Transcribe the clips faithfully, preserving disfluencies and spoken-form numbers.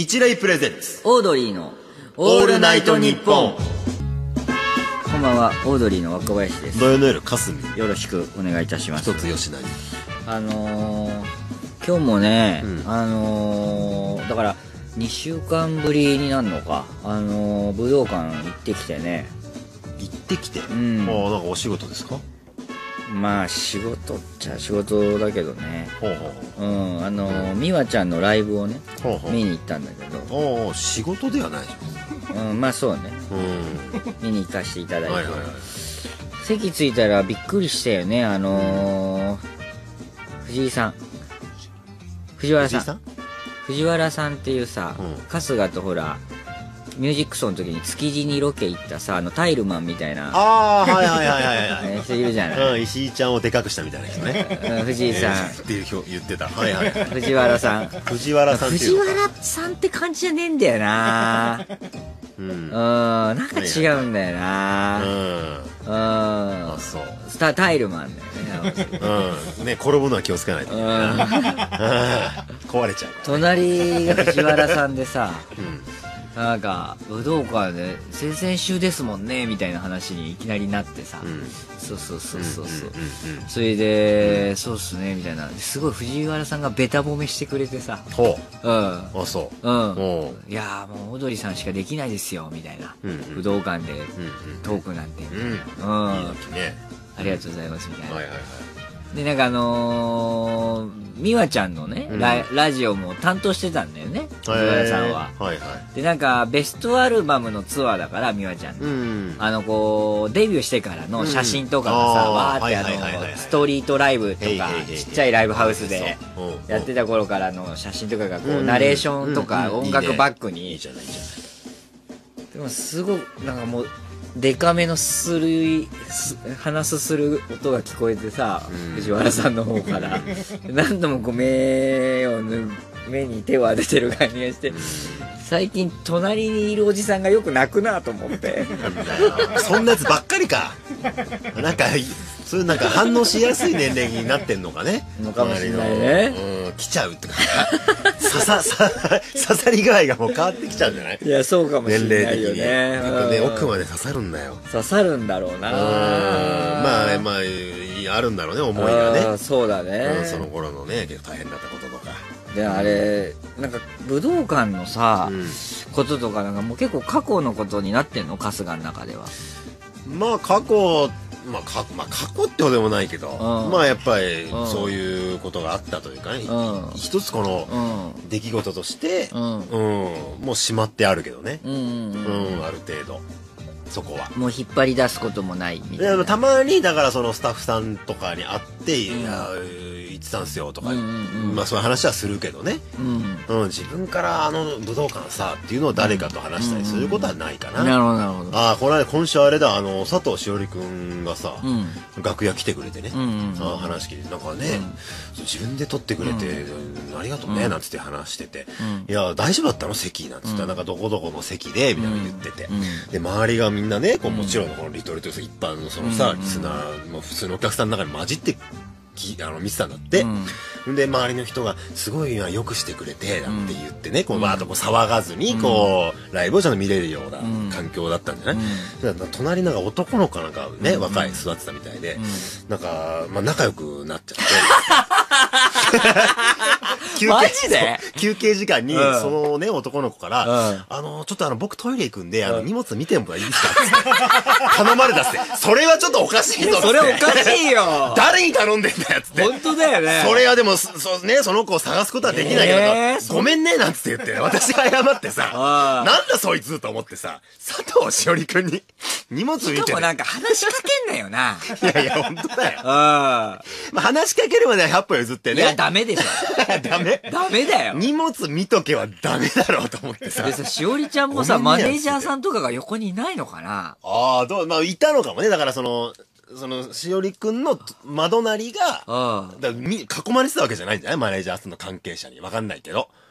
日霊プレゼンツオードリーのオールナイトニッポン。 こんばんは、オードリーの若林です。 土曜の夜かすみよろしくお願いいたします。 一つよしなにあのー、今日もね、 うんあのー、だからにしゅうかんぶりになるのか、あのー、武道館行ってきてね。 行ってきて、 うんああ、なんかお仕事ですか？ まあ仕事っちゃ仕事だけどね。 ほうほううん、あのー、美和ちゃんのライブをねほうほう見に行ったんだけど、 ああ、仕事ではないでしうん、まあそうね、 ょ。 見に行かせていただいて、 はいはいはい。 席着いたらびっくりしたよね。あのー、藤井さん藤原さん藤井さん藤原さんっていうさ、 うん春日とほらミュージックソンの時に築地にロケ行ったさ、あのタイルマンみたいな、 ああ、はいはいはいはいはいね、人いるじゃない、 うん、石井ちゃんをでかくしたみたいな人ね。 うん、藤井さん、 えーっていう言ってた。はいはいはい。 藤原さん藤原さんってい藤うのか。 原さんって感じじゃねえんだよな。 うん。 ううん。 ん、なんか違うんだよな。 あ、 うん、 そう。 スタタイルマンだよね。 うん。ね、転ぶのは気をつけないといけないな。うん壊れちゃう。 隣が藤原さんでさ、 うん。 なんか武道館で先々週ですもんねみたいな話にいきなりなってさ、 うん。 そうそうそうそうそう、 うんうんうん。 それで、そうっすねみたいな、すごい藤原さんがベタ褒めしてくれてさ、 ほうんう。あ、そう。 うんおう。 いやーもうオードリーさんしかできないですよみたいな、 うんうん武道館でうんうん。 トークなんてみたいな、 うん。 うんいい時ね。 ありがとうございますみたいな、 はいはいはい。 でなんかあのー、美和ちゃんのね、 うんララジオも担当してたんだよね藤原さんは。 へーはいはい。 でなんかベストアルバムのツアーだから美和ちゃんの、 うん。 あのこうデビューしてからの写真とかがさ、 うんわーってああーはいはいはいはいのストリートライブとかへいへいへいちっちゃいライブハウスでそううんやってた頃からの写真とかがこううんナレーションとうんうんか音楽バックいいに、 じゃないいいじゃない。 でもすごいなんかもうデカめのするいす鼻すする音が聞こえてさ、 うん藤原さんの方から何度もこう目をぬ目に手を当ててる感じがして、最近隣にいるおじさんがよく泣くなと思ってなんだよそんなやつばっかりか。なんかそういうなんか反応しやすい年齢になってんのかね。 のかもしれないね。 うん、来ちゃうってか。刺ささ刺さり具合がもう変わってきちゃうんじゃない？ いやそうかもし年れないよ齢的に。 ね。 やっぱねうん奥まで刺さるんだよ。 刺さるんだろうな。 うんまあまああるんだろうね思いがね。 あーそうだね、 うんその頃のね結構大変だったこととか。 であれなんか武道館のさ、 うんこととかなんかもう結構過去のことになってんの春日の中では。 まあ過去まあかまあ過去ってほどでもないけど、 んまあやっぱりうんそういうことがあったというかね、 うん一つこのうん出来事として、 うんうんもうしまってあるけどね、 うんうんうんうん、 ある程度そこは。 もう引っ張り出すこともないみたであのいな。 たまにだからそのスタッフさんとかに会って「 んいや言ってたんすよ」とか、 うんうんうんまあそういう話はするけどね、 うんうん、自分からあの武道館さっていうのを誰かと話したりすることはないかな。 なるほどなるほど。 ああこの間今週あれだあの佐藤しおりくんがさ、 うん楽屋来てくれてね、 うんうんうんああ話聞いてなんかね、自分で撮ってくれて、うんありがとうね、なんつって話してて、 うんいや大丈夫だったの席なんつったら、 うんなんかどこどこの席でみたいなの言ってて、 うんで周りがみんなねこうもちろんこのリトルトゥース一般のそのさ、 うんリスナーも普通のお客さんの中に混じってきあの見てたんだって、で周りの人が「すごいよくしてくれて」なんて言ってね、こうバーッとこう騒がずにこう、ライブをちゃんと見れるような環境だったんじゃない、だから隣なんか男の子なんかね、若い育ってたみたいで、なんか、まあ、仲良くなっちゃって休憩マジでそう休憩時間に、 うんそのね男の子から、 うんあのちょっとあの僕トイレ行くんであの荷物見てもらいいですかって頼まれたっつって、それはちょっとおかしいぞっつってそれおかしいよ。 誰に頼んでんだよっつって。 本当だよね。 それはでも、そ、そね、その子を探すことはできないけど、 えーごめんね、なんつって言って、私が謝ってさ、 あーなんだそいつと思ってさ、佐藤しおりくんに荷物見てね。 しかもなんか話しかけんなよな。 いやいや、本当だよ。 あまあ、話しかけるまではひゃっぽ譲っていやね。 ダメでしょ。 ダメ。 ダメだよ。 荷物見とけはダメだろうと思ってさ。 でさ、しおりちゃんもさ、 ごめんねマネージャーさんとかが横にいないのかな。 ああ、どう、まあ、いたのかもね。だからその、その、しおりくんの窓なりが、 あだからみ囲まれてたわけじゃないんじゃないマネージャーさんの関係者に。わかんないけど。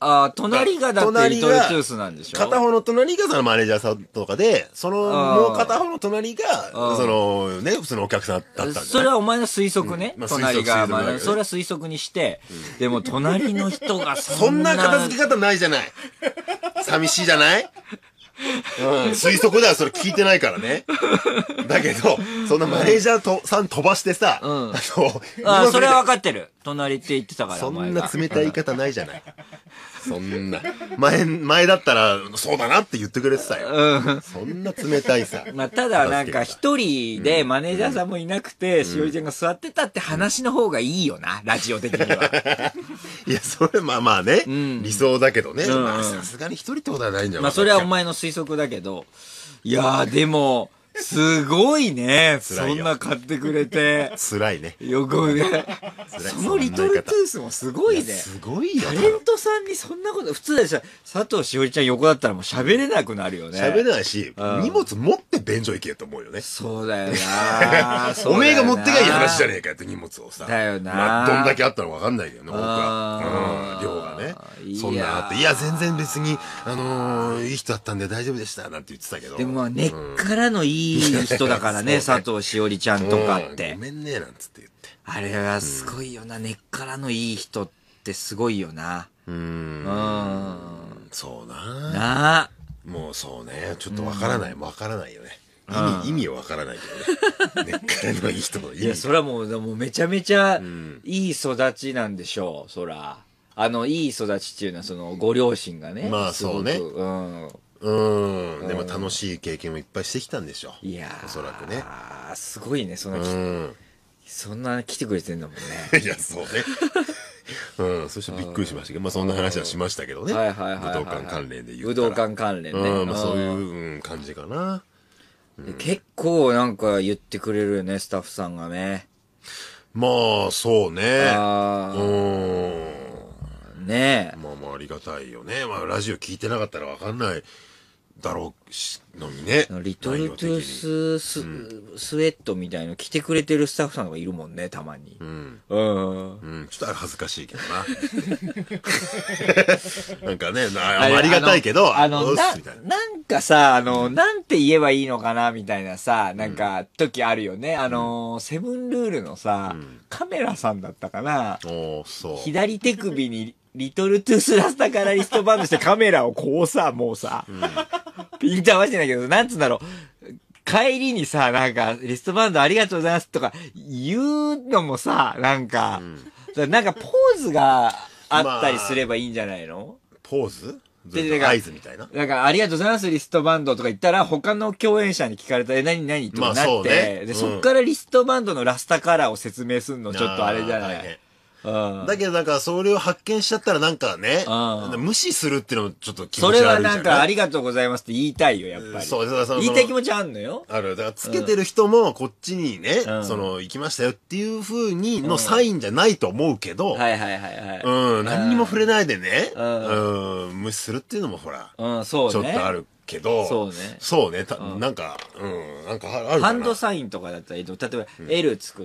ああ、隣がだって隣がリトルトゥースなんでしょ。 片方の隣がそのマネージャーさんとかで、そのもう片方の隣が、そのね、普通のお客さんだったんだ、ね。 それはお前の推測ね。 うんまあ、 隣が、まあ、 推測推測だけどねそれは推測にして、うん、でも隣の人がそそんな。 んな片付け方ないじゃない。寂しいじゃないうん、推測ではそれ聞いてないからね。だけど、そんなマネージャーとさん飛ばしてさ、うん、 あの、あそれは分かってる。隣って言ってたから。 そんな冷たい言い方ないじゃない。そんな。前、前だったら、そうだなって言ってくれてたよ。うん、そんな冷たいさ。 まあ、ただなんか一人でマネージャーさんもいなくて、しおりちゃんが座ってたって話の方がいいよな、ラジオ的には。 いや、それまあまあね、うん、理想だけどね。うん、まあさすがに一人ってことはないんじゃない。 まあそれはお前の推測だけど、いやーでも、すごいね。そんな買ってくれて。 辛いね。 よくね。そのリトルトゥースもすごいね。 すごいよ。 タレントさんにそんなこと、普通でさ、佐藤しおりちゃん横だったらもう喋れなくなるよね。 喋れないし、荷物持って便所行けと思うよね。 そうだよなおめえが持ってがいい話じゃねえかって荷物をさ。 だよなまあ、どんだけあったのかわかんないけどね、僕は。うん、量がね。そんなあって。いや、全然別に、あのー、いい人だったんで大丈夫でした、なんて言ってたけど。 でもまあ、根っからのいい人だからね、佐藤しおりちゃんとかって。 ごめんね、なんつって言って。 あれはすごいよな、根っからのいい人ってすごいよな。 うん。うん。そうな。 なあ。 もうそうね、ちょっとわからない、わからないよね。意味、意味はわからないけどね。根っからのいい人の意味。 いや、それはもう、もうめちゃめちゃいい育ちなんでしょう、そら。あの、いい育ちっていうのは、その、ご両親がね。 まあそうね。 うん。 うん。でも楽しい経験をいっぱいしてきたんでしょ。 いやー。 おそらくね。 ああ、すごいね、そんな、うん、そんな来てくれてんだもんね。いや、そうね。うん、そしてびっくりしましたけど、まあそんな話はしましたけどね。 はいはいはい。 武道館関連で言う武道館関連ね。 うん、まあそういう、うん、感じかな。 うん、結構なんか言ってくれるよね、スタッフさんがね。 まあ、そうね。 ああ。うん。ねえ。 まあまあありがたいよね。まあラジオ聞いてなかったらわかんないだろうしのにね。 リトルトゥースス、うん、スウェットみたいの着てくれてるスタッフさんがいるもんね、たまに。うん。うん。 うん。ちょっとあれ恥ずかしいけどな。なんかね、あ, ありがたいけど、 あの、あのな、なんかさ、あの、なんて言えばいいのかな、みたいなさ、なんか、時あるよね。あの、セブンルールのさ、うん、カメラさんだったかな。 おそう。 左手首に、リトルトゥースラスタからリストバンドしてカメラをこうさ、もうさ、うん、ピント合わせてないけど、なんつうんだろう。帰りにさ、なんか、リストバンドありがとうございますとか言うのもさ、なんか、うん、なんかポーズがあったりすればいいんじゃないの、 まあ、ポーズで、合図みたいな。 なんか、ありがとうございます、リストバンドとか言ったら、他の共演者に聞かれたら、え、何何とかなって、まあね、で、うん、そっからリストバンドのラスタカラーを説明するの、ちょっとあれじゃない。 だけどなんかそれを発見しちゃったらなんかね、無視するっていうのもちょっと気持ち悪いじゃない。 それはなんかありがとうございますって言いたいよ、やっぱり。そう、そうそう。言いたい気持ちあんのよ。 ある。だからつけてる人もこっちにね、うん、その、行きましたよっていう風にのサインじゃないと思うけど、 はいはいはいはい。 うん、何にも触れないでね、うん、うん、無視するっていうのもほら、 うん、そうね。 ちょっとある。けど、 そうね。 そうね。たうん、なんか、うん、なんかあるかな。 ハンドサインとかだったらいいと、例えば L 作って、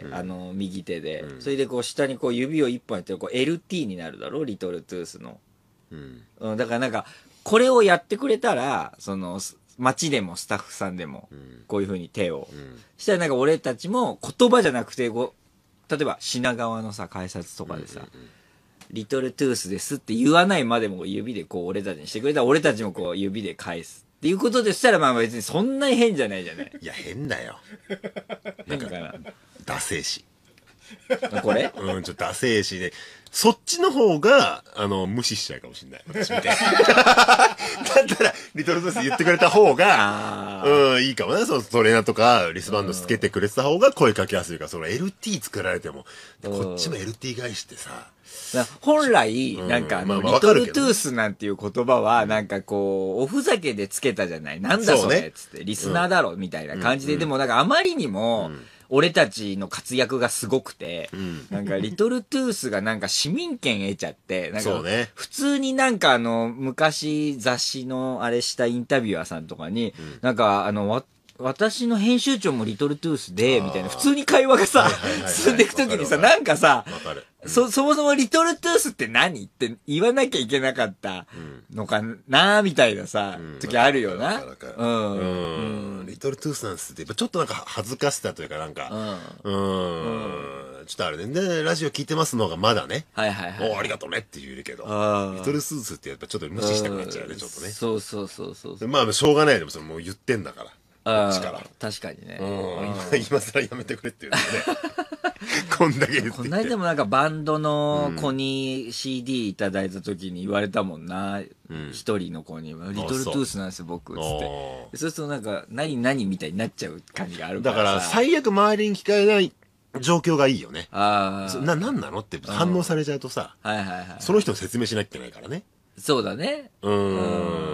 うん、あの、右手で、うん、それでこう下にこう指を一本やってる、こう エルティー になるだろう、リトルトゥースの。うん。うん、だからなんか、これをやってくれたら、その、街でもスタッフさんでも、こういう風に手を。うん、したらなんか俺たちも言葉じゃなくて、こう、例えば品川のさ、改札とかでさ、うんうんうん、リトルトゥースですって言わないまでも指でこう俺たちにしてくれたら俺たちもこう指で返すっていうことでしたらまあ別にそんなに変じゃないじゃない。 いや変だよ。 変かな。 ダセーし。 これうん、ちょっとダセーしで、そっちの方が、あの、無視しちゃうかもしれない。私みたいだったら、リトルトゥース言ってくれた方が、うん、いいかもね。そのトレーナーとか、リスバンドつけてくれてた方が声かけやすいから、その エルティー 作られても、こっちも エルティー 返しってさ、 本来、なんかあの、リトルトゥースなんていう言葉は、なんかこう、おふざけでつけたじゃない。なんだそれつって、リスナーだろみたいな感じで、でもなんかあまりにも、俺たちの活躍がすごくて、なんかリトルトゥースがなんか市民権得ちゃって、なんか普通になんかあの、昔雑誌のあれしたインタビュアーさんとかに、なんかあの、 私の編集長もリトルトゥースで、みたいな、普通に会話がさ、進んでいくときにさ、なんかさ、そ、そもそもリトルトゥースって何って言わなきゃいけなかったのかな、みたいなさ、時あるよな。 うん。リトルトゥースなんですって、ちょっとなんか恥ずかしさというかなんか、うん。ちょっとあれね、で、ラジオ聞いてますのがまだね、 はいはいはい。 おありがとうねって言えるけど、リトルトゥースってやっぱちょっと無視したくなっちゃうね、ちょっとね。 そうそうそうそう。 まあ、しょうがないでもそれもう言ってんだから。 ああ、確かにね。 今更やめてくれって言うね。こんだけ言って。 こんなにでもなんかバンドの子に シーディー いただいた時に言われたもんな。一人の子に、リトルトゥースなんですよ、僕、つって。そうするとなんか、何何みたいになっちゃう感じがあるから。 だから最悪周りに聞かれない状況がいいよね。 ああ。 な、なんなのって反応されちゃうとさ、 はいはいはい。 その人の説明しなきゃいけないからね。 そうだね。 うん。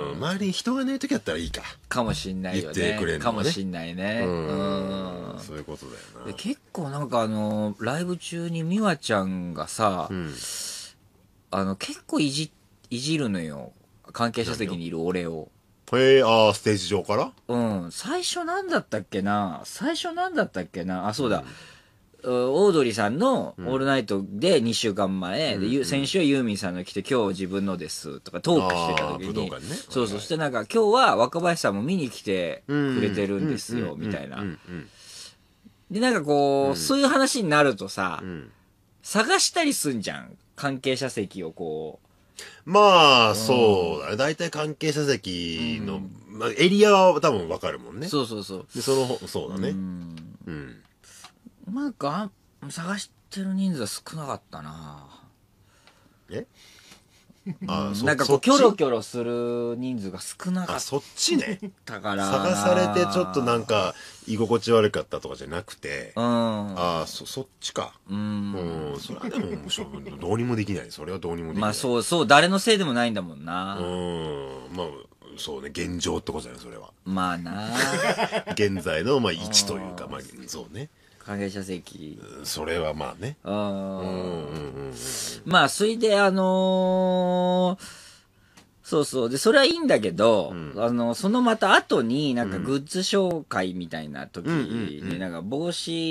周りに人がいない時だったらいいか。 かもしんないよね。 言ってくれるのかもしんないね。うん。そういうことだよな。 結構なんかあの、ライブ中に美和ちゃんがさ、あの、結構いじ、いじるのよ。関係者席にいる俺を。 へえ、ああ、ステージ上からうん。最初なんだったっけな最初なんだったっけなあ、そうだ。オードリーさんの「オールナイト」でにしゅうかんまえ、うん、で先週はユーミンさんが来て「今日自分のです」とかトークしてた時に、ね、そうそうしてなんか今日は若林さんも見に来てくれてるんですよみたいな。でなんかこう、うん、そういう話になるとさ、うん、探したりすんじゃん関係者席をこう。まあそうだね大体関係者席の、うんまあ、エリアは多分わかるもんね。 そうそうそうでそのそうだね。うん、 うんなんか探してる人数は少なかったなえああなんかこうキョロキョロする人数が少なかったあそっちねだから探されてちょっとなんか居心地悪かったとかじゃなくてうんああ そ, そっちかうんうんそれはでもどうにもできないそれはどうにもできないまあそうそう誰のせいでもないんだもんなうんまあそうね現状ってことだよそれはまあな現在のまあ位置というかまあそうね関係者席それはまあねうんうんうんまあそれであのー、そうそうでそれはいいんだけど、うん、あのそのまた後になんかグッズ紹介みたいな時になんか帽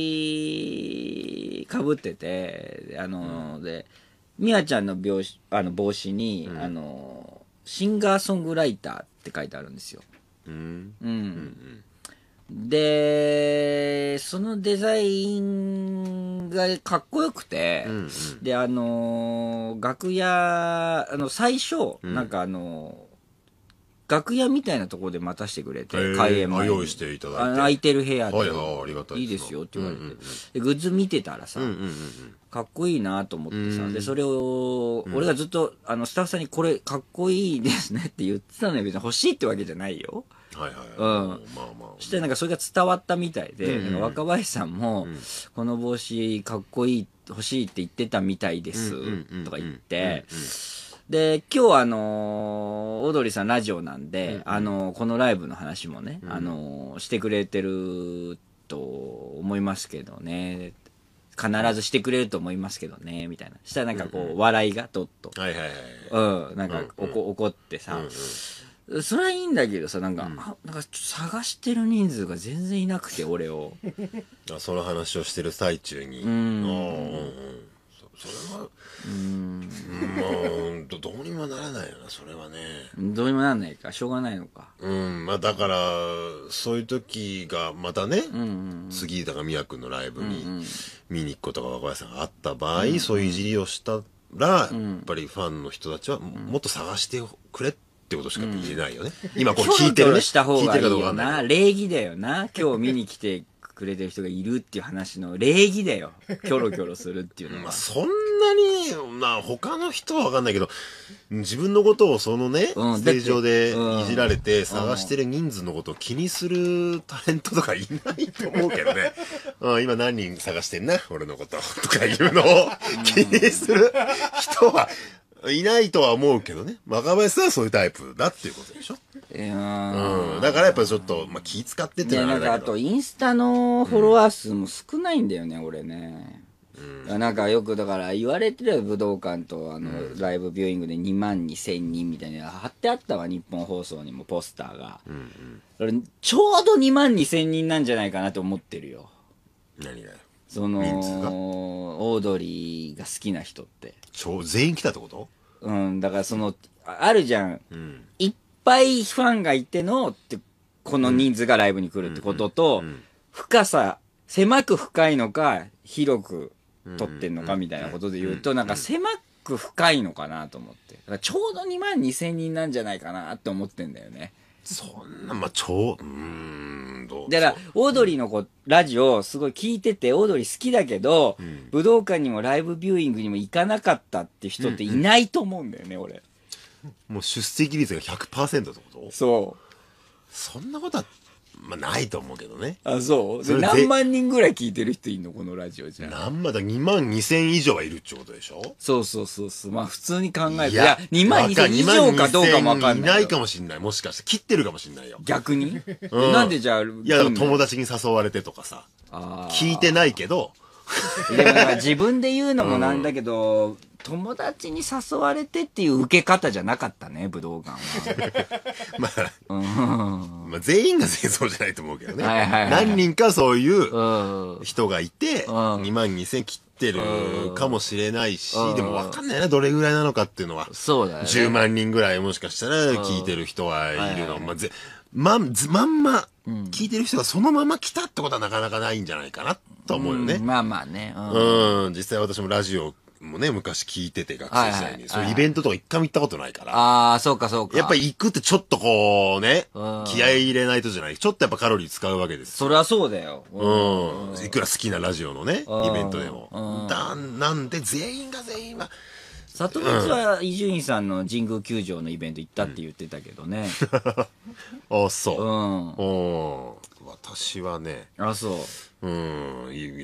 子かぶっててあのー、で美和ちゃんの帽子あの帽子に、うん、あのー、シンガーソングライターって書いてあるんですよ。 うん、うんうんうんで、そのデザインがかっこよくて、うんうん、で、あのー、楽屋、あの、最初、うん、なんかあのー、楽屋みたいなところで待たせてくれて、開演前に。 用意していただいて。 空いてる部屋で、 はいはい、ありがたいいいですよって言われて、うんうんうん、で、グッズ見てたらさ、うんうんうん、かっこいいなと思ってさ、うん、で、それを、俺がずっと、あの、スタッフさんにこれかっこいいですねって言ってたのよ。別に欲しいってわけじゃないよ。 はいはい、 うん、まあまあそしてなんかそれが伝わったみたいで、うん、若林さんも、うん、この帽子かっこいい欲しいって言ってたみたいです、とか言ってで今日はあのー、オードリーさんラジオなんで、うん、あのー、このライブの話もね、うん、あのー、してくれてると思いますけどね必ずしてくれると思いますけどねみたいなしたらなんかこう、うんうん、笑いがどっと、 はいはいはい、 うん、なんか、うんうん、怒ってさ、うんうんそれはいいんだけどさなんか、うん、あなんかちょっと探してる人数が全然いなくて俺をあその話をしてる最中にうんうんうんそ, それはうんまあ ど, どうにもならないよなそれはねどうにもならないかしょうがないのかうんまあだからそういう時がまたね、うんうんうん、次だから宮君のライブに見に行くことが若林さんがあった場合、うんうん、そういういじりをしたら、うん、やっぱりファンの人たちはもっと探してくれってってことしか言えないよね。うん、今こう聞いてるね。 した方がいいよな。礼儀だよな。今日見に来てくれてる人がいるっていう話の礼儀だよ。キョロキョロするっていうのは。 まあそんなに、まあ他の人はわかんないけど、自分のことをそのね、うん、ステージ上でいじられて探してる人数のことを気にするタレントとかいないと思うけどね。うん、今何人探してんな俺のこととかいうのを気にする人はいないとは思うけどね。若林さんはそういうタイプだっていうことでしょ。いやうん。だからやっぱりちょっと、まあ、気使ってっていうのはあれだけど。いや、なんかあとインスタのフォロワー数も少ないんだよね、うん、俺ね。 うん、なんかよくだから言われてるよ、武道館とあの、うん、ライブビューイングでにまんにせんにんみたいな貼ってあったわ、日本放送にもポスターが、うんうん、ちょうどにまんにせんにんなんじゃないかなと思ってるよ。 何がよ、 そのオードリーが好きな人って超全員来たってこと？ うん、だからそのあるじゃん、うん、いっぱいファンがいてのってこの人数がライブに来るってことと、うんうんうん、深さ狭く深いのか広く撮ってんのかみたいなことで言うと、なんか狭く深いのかなと思って、だからちょうどにまんにせんにんなんじゃないかなって思ってんだよね。 そんな、まあ、超、うーん、どうだから、オードリーのこうラジオすごい聞いてて、オードリー好きだけど、うん、武道館にもライブビューイングにも行かなかったって人っていないと思うんだよね、うんうん、俺。 もう出席率が ひゃくパーセント ってこと？ そう。 そんなことは、まあ、ないと思うけどね。 あ、そうで何万人ぐらい聞いてる人いんのこのラジオじゃ。 何万だ、にまんにせん以上はいるってことでしょ？ そうそうそうそう。まあ普通に考えて、いや、にまんにせん以上かどうかもわかんない。 いないかもしんない。もしかして切ってるかもしんないよ。 逆に、うん、なんでじゃあ、いや、友達に誘われてとかさ。あ聞いてないけど。 でも自分で言うのもなんだけど、うん、友達に誘われてっていう受け方じゃなかったね、武道館は。 まあ、うん、まあ全員が全員そうじゃないと思うけどね。はいはいはい、何人かそういう人がいて、うん、にまんにせん切ってるかもしれないし、うん、でも分かんないな、どれぐらいなのかっていうのは。 そうだね。 じゅうまんにんぐらいもしかしたら聞いてる人はいるの。まあぜまん、まんま、聞いてる人がそのまま来たってことはなかなかないんじゃないかなと思うよね。 うん、まあまあね。 うん、うん、実際私もラジオもね、昔聞いてて、学生時代に。はいはい、そういうイベントとか一回も行ったことないから。 ああ、そうかそうか。 やっぱり行くってちょっとこうね、気合い入れないとじゃない。ちょっとやっぱカロリー使うわけです。 そりゃそうだよ。 うん。いくら好きなラジオのね、イベントでも。だ、なんで全員が全員は、 里光は伊集院さんの神宮球場のイベント行ったって言ってたけどね。 あ、そう。うん。私はね。 あ、そう。 うん。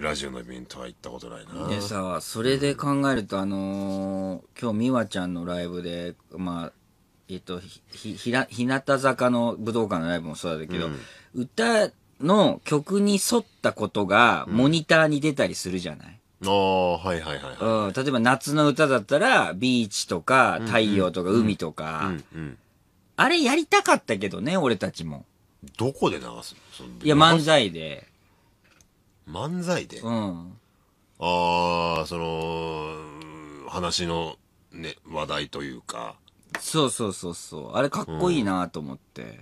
ラジオのイベントは行ったことないな。 でさ、それで考えると、あのー、今日美和ちゃんのライブで、まあ、えっと、ひ、ひ、ひな、日向坂の武道館のライブもそうだけど、うん、歌の曲に沿ったことがモニターに出たりするじゃない、 うん、ああ、はいはいはい、はい。 うん。例えば夏の歌だったら、ビーチとか、太陽とか、海とか、うんうん、あれやりたかったけどね、俺たちも。 どこで流すの？ いや、漫才で。 漫才で？ うん。 ああ、その、話のね、話題というか。 そうそうそうそう。あれかっこいいなと思って。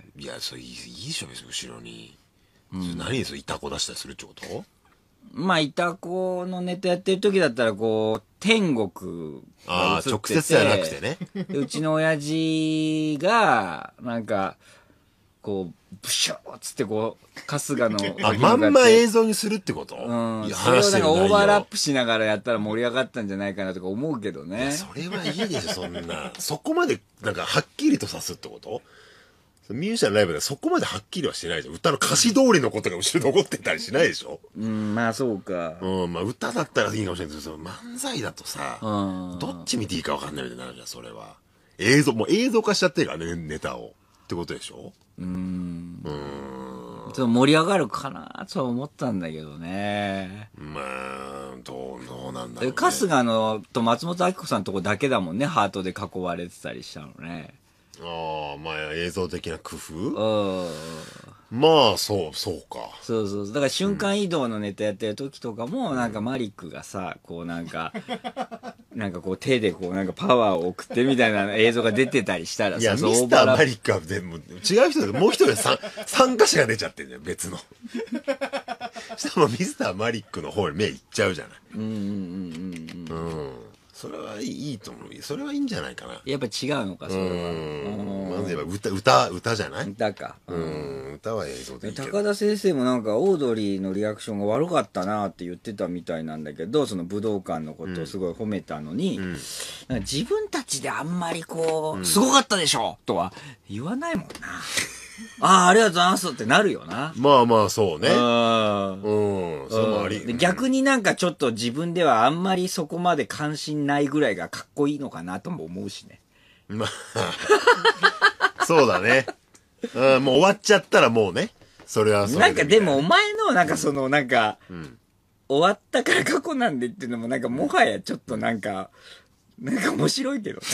うん、いや、それいい、いいでしょ、別に後ろに。うん、何ですよ、イタコ出したりするってこと？ まあ、イタコのネタやってる時だったら、こう、天国が映ってて。ああ、直接じゃなくてね。 うちの親父が、なんか、こう、ブシューっつってこう、春日の。 あ、まんま映像にするってこと？ うん。いや、それをなんかオーバーラップしながらやったら盛り上がったんじゃないかなとか思うけどね。 それはいいでしょ、そんな。そこまで、なんか、はっきりとさすってこと？ミュージシャンライブでそこまではっきりはしてないじゃん。歌の歌詞通りのことが後ろ残ってたりしないでしょ？ うん、まあそうか。 うん、まあ歌だったらいいかもしれないけど、漫才だとさ、うん、どっち見ていいか分かんないみたいになるじゃん、それは。映像、もう映像化しちゃってるからね、ネタを。ってことでしょ？うーん。うーん。 ちょっと盛り上がるかなとは思ったんだけどね。 まあ、どう、どうなんだろう、ね。 春日のと松本明子さんのとこだけだもんね、ハートで囲われてたりしたのね。 ああ、まあ映像的な工夫？うん。まあ、そう、そうか。 そうそう。だから瞬間移動のネタやってる時とかも、うん、なんかマリックがさ、こうなんか、なんかこう手でこうなんかパワーを送ってみたいな映像が出てたりしたらさ、 いや、ミスターマリックは全部違う人で、もう一人参参加者が出ちゃってんじゃん、別の。したらもうミスターマリックの方に目いっちゃうじゃない。うんうんうんうん。うん。それはいいと思う。それはいいんじゃないかな。 やっぱ違うのか、それは。うん。 まず言えば歌、歌、歌じゃない？ 歌か。 うん。歌は映像でいいけど。 高田先生もなんかオードリーのリアクションが悪かったなって言ってたみたいなんだけど、その武道館のことをすごい褒めたのに、うん、なんか自分たちであんまりこう、うん、すごかったでしょとは言わないもんな。ああ、ありがとうございますってなるよな。 まあまあ、そうね。うん。 うん。それもあり。逆になんかちょっと自分ではあんまりそこまで関心ないぐらいがかっこいいのかなとも思うしね。 まあ。そうだね。うん、もう終わっちゃったらもうね。それはそれ。 なんかでもお前のなんかそのなんか、うん、 終わったから過去なんでっていうのもなんかもはやちょっとなんか、なんか面白いけどね。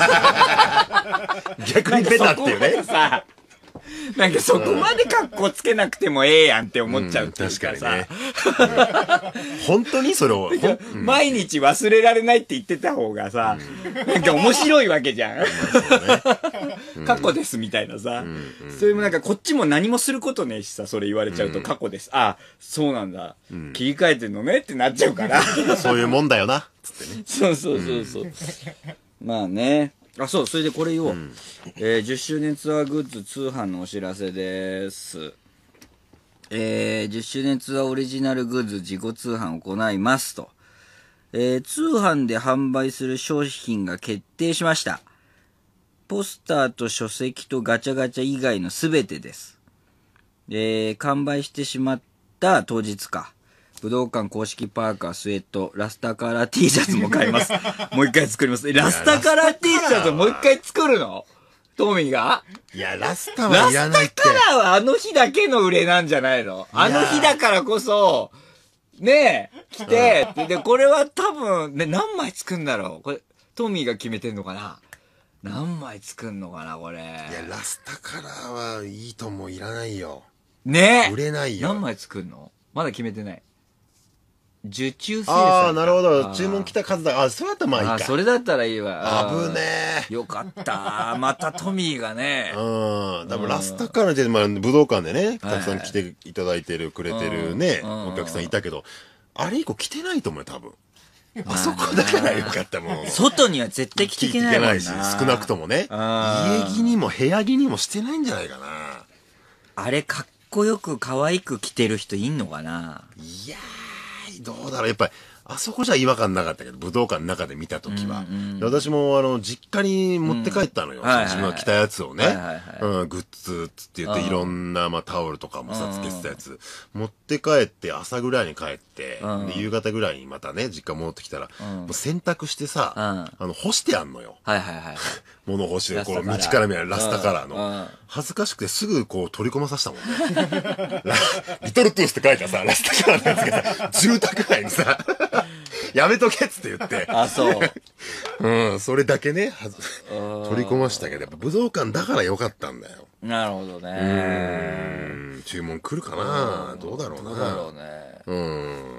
逆にベタっていうね。 さ、なんかそこまで格好つけなくてもええやんって思っちゃうっていうかさ、 うん、確かにね。本当にそれを、 うん、毎日忘れられないって言ってた方がさ、うん、なんか面白いわけじゃん。うん、過去ですみたいなさ、うんうん、それもなんかこっちも何もすることねえしさ、それ言われちゃうと過去です。うん、あ、そうなんだ、うん。切り替えてんのねってなっちゃうから。 そういうもんだよな、つってね。 そうそうそうそう。うん、まあね。あ、そう、それでこれ言おう。うん、えー、じゅっしゅうねんツアーグッズ通販のお知らせです。えー、じゅっしゅうねんツアーオリジナルグッズ自己通販を行いますと。えー、通販で販売する商品が決定しました。ポスターと書籍とガチャガチャ以外のすべてです。えー、完売してしまった当日か。武道館公式パーカー、スウェット、ラスタカラー T シャツも買います。もう一回作ります。ラスタカラー T シャツもう一回作るのトミーがいや、ラスタはいらないって。 ラスタカラーはあの日だけの売れなんじゃないの？あの日だからこそ、ねえ、来て、うん、で、これは多分、ね、何枚作るんだろうこれ、トミーが決めてんのかな何枚作んのかなこれ。いや、 ラスタカラーはいいともいらないよ。 ねえ。 売れないよ。 何枚作んのまだ決めてない。受注生産。 ああ、なるほど。注文来た数だ。あ、そうだったらまあいいか。 あ、それだったらいいわ。 危ねえ。 よかった。またトミーがね。 うん。多分ラスタカラーで、まあ、武道館でね、たくさん来ていただいてる、くれてるね、お客さんいたけど、あれ以降来てないと思うよ、多分。あそこだからよかったもん。 外には絶対来ていけないもんな。 来ていけないし、少なくともね。家着にも部屋着にもしてないんじゃないかな。 あれ、かっこよく可愛く着てる人いんのかないやー、どうだろう。やっぱり、あそこじゃ違和感なかったけど、武道館の中で見たときは。うんうん、私も、あの、実家に持って帰ったのよ。うん、自分が着たやつをね。はいはいはいうん、グッズつって言って、いろんな、まあ、タオルとかもさ、つけてたやつ。持って帰って、朝ぐらいに帰って、で夕方ぐらいにまたね、実家戻ってきたら、もう洗濯してさ、あの、干してあんのよ。 はいはいはい。 物干しで、こう、道から見られるラスタカラーの。恥ずかしくてすぐこう取り込まさせたもんね。リトルトゥースって書いたさ、ラスタカラーのやつがさ、住宅街にさ、やめとけっつって言って。 あ、そう。 うん、それだけね、取り込ましたけど、やっぱ武道館だからよかったんだよ。 なるほどね。 うん、注文来るかなどうだろうな。 どうだろうね。 うん。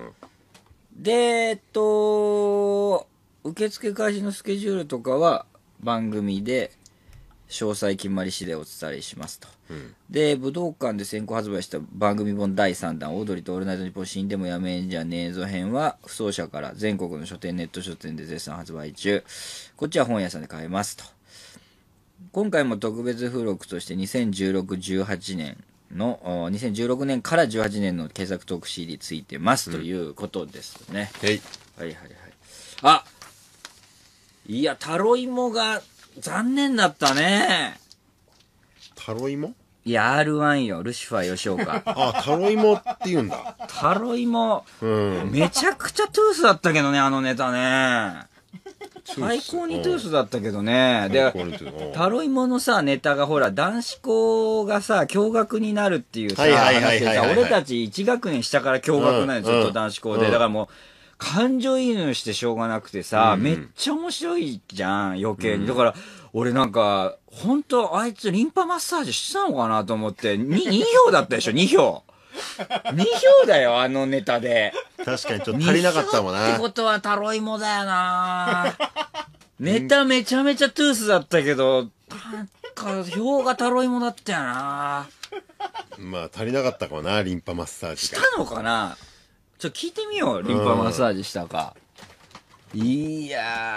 で、えっと、受付開始のスケジュールとかは番組で詳細決まり次第お伝えしますと、うん、で武道館で先行発売した番組本だいさんだん「オードリーとオールナイトニッポン死んでもやめんじゃねえぞ編」は不走者から全国の書店ネット書店で絶賛発売中。こっちは本屋さんで買えますと。今回も特別付録としてにせんじゅうろく、じゅうはちねんのにせんじゅうろくねんからじゅうはちねんの傑作トーク シーディー ついてます、うん、ということですね。 はい、 はいはいはい。あ、いやタロイモが残念だったね。 タロイモ？ いや アールワン よ、ルシファー吉岡。 あ、タロイモって言うんだ。 タロイモ、 うん、 めちゃくちゃトゥースだったけどね、あのネタね。最高にトゥースだったけどね。で、タロイモのさ、ネタがほら、男子校がさ、共学になるっていうさ、話でさ、俺たちいち学年下から共学なんよ、ずっと男子校で。だからもう、感情移入してしょうがなくてさ、うん、めっちゃ面白いじゃん、余計に。うん、だから、俺なんか、本当あいつリンパマッサージしたのかなと思って、に, に票だったでしょ、に票。に票だよ、あのネタで。 確かにちょっと足りなかったもんな。 ってことはタロイモだよな。ネタめちゃめちゃトゥースだったけど、なんか票がタロイモだったよな。 まあ足りなかったかもな、リンパマッサージが。したのかな。ちょっと聞いてみよう、リンパマッサージしたか。うん、い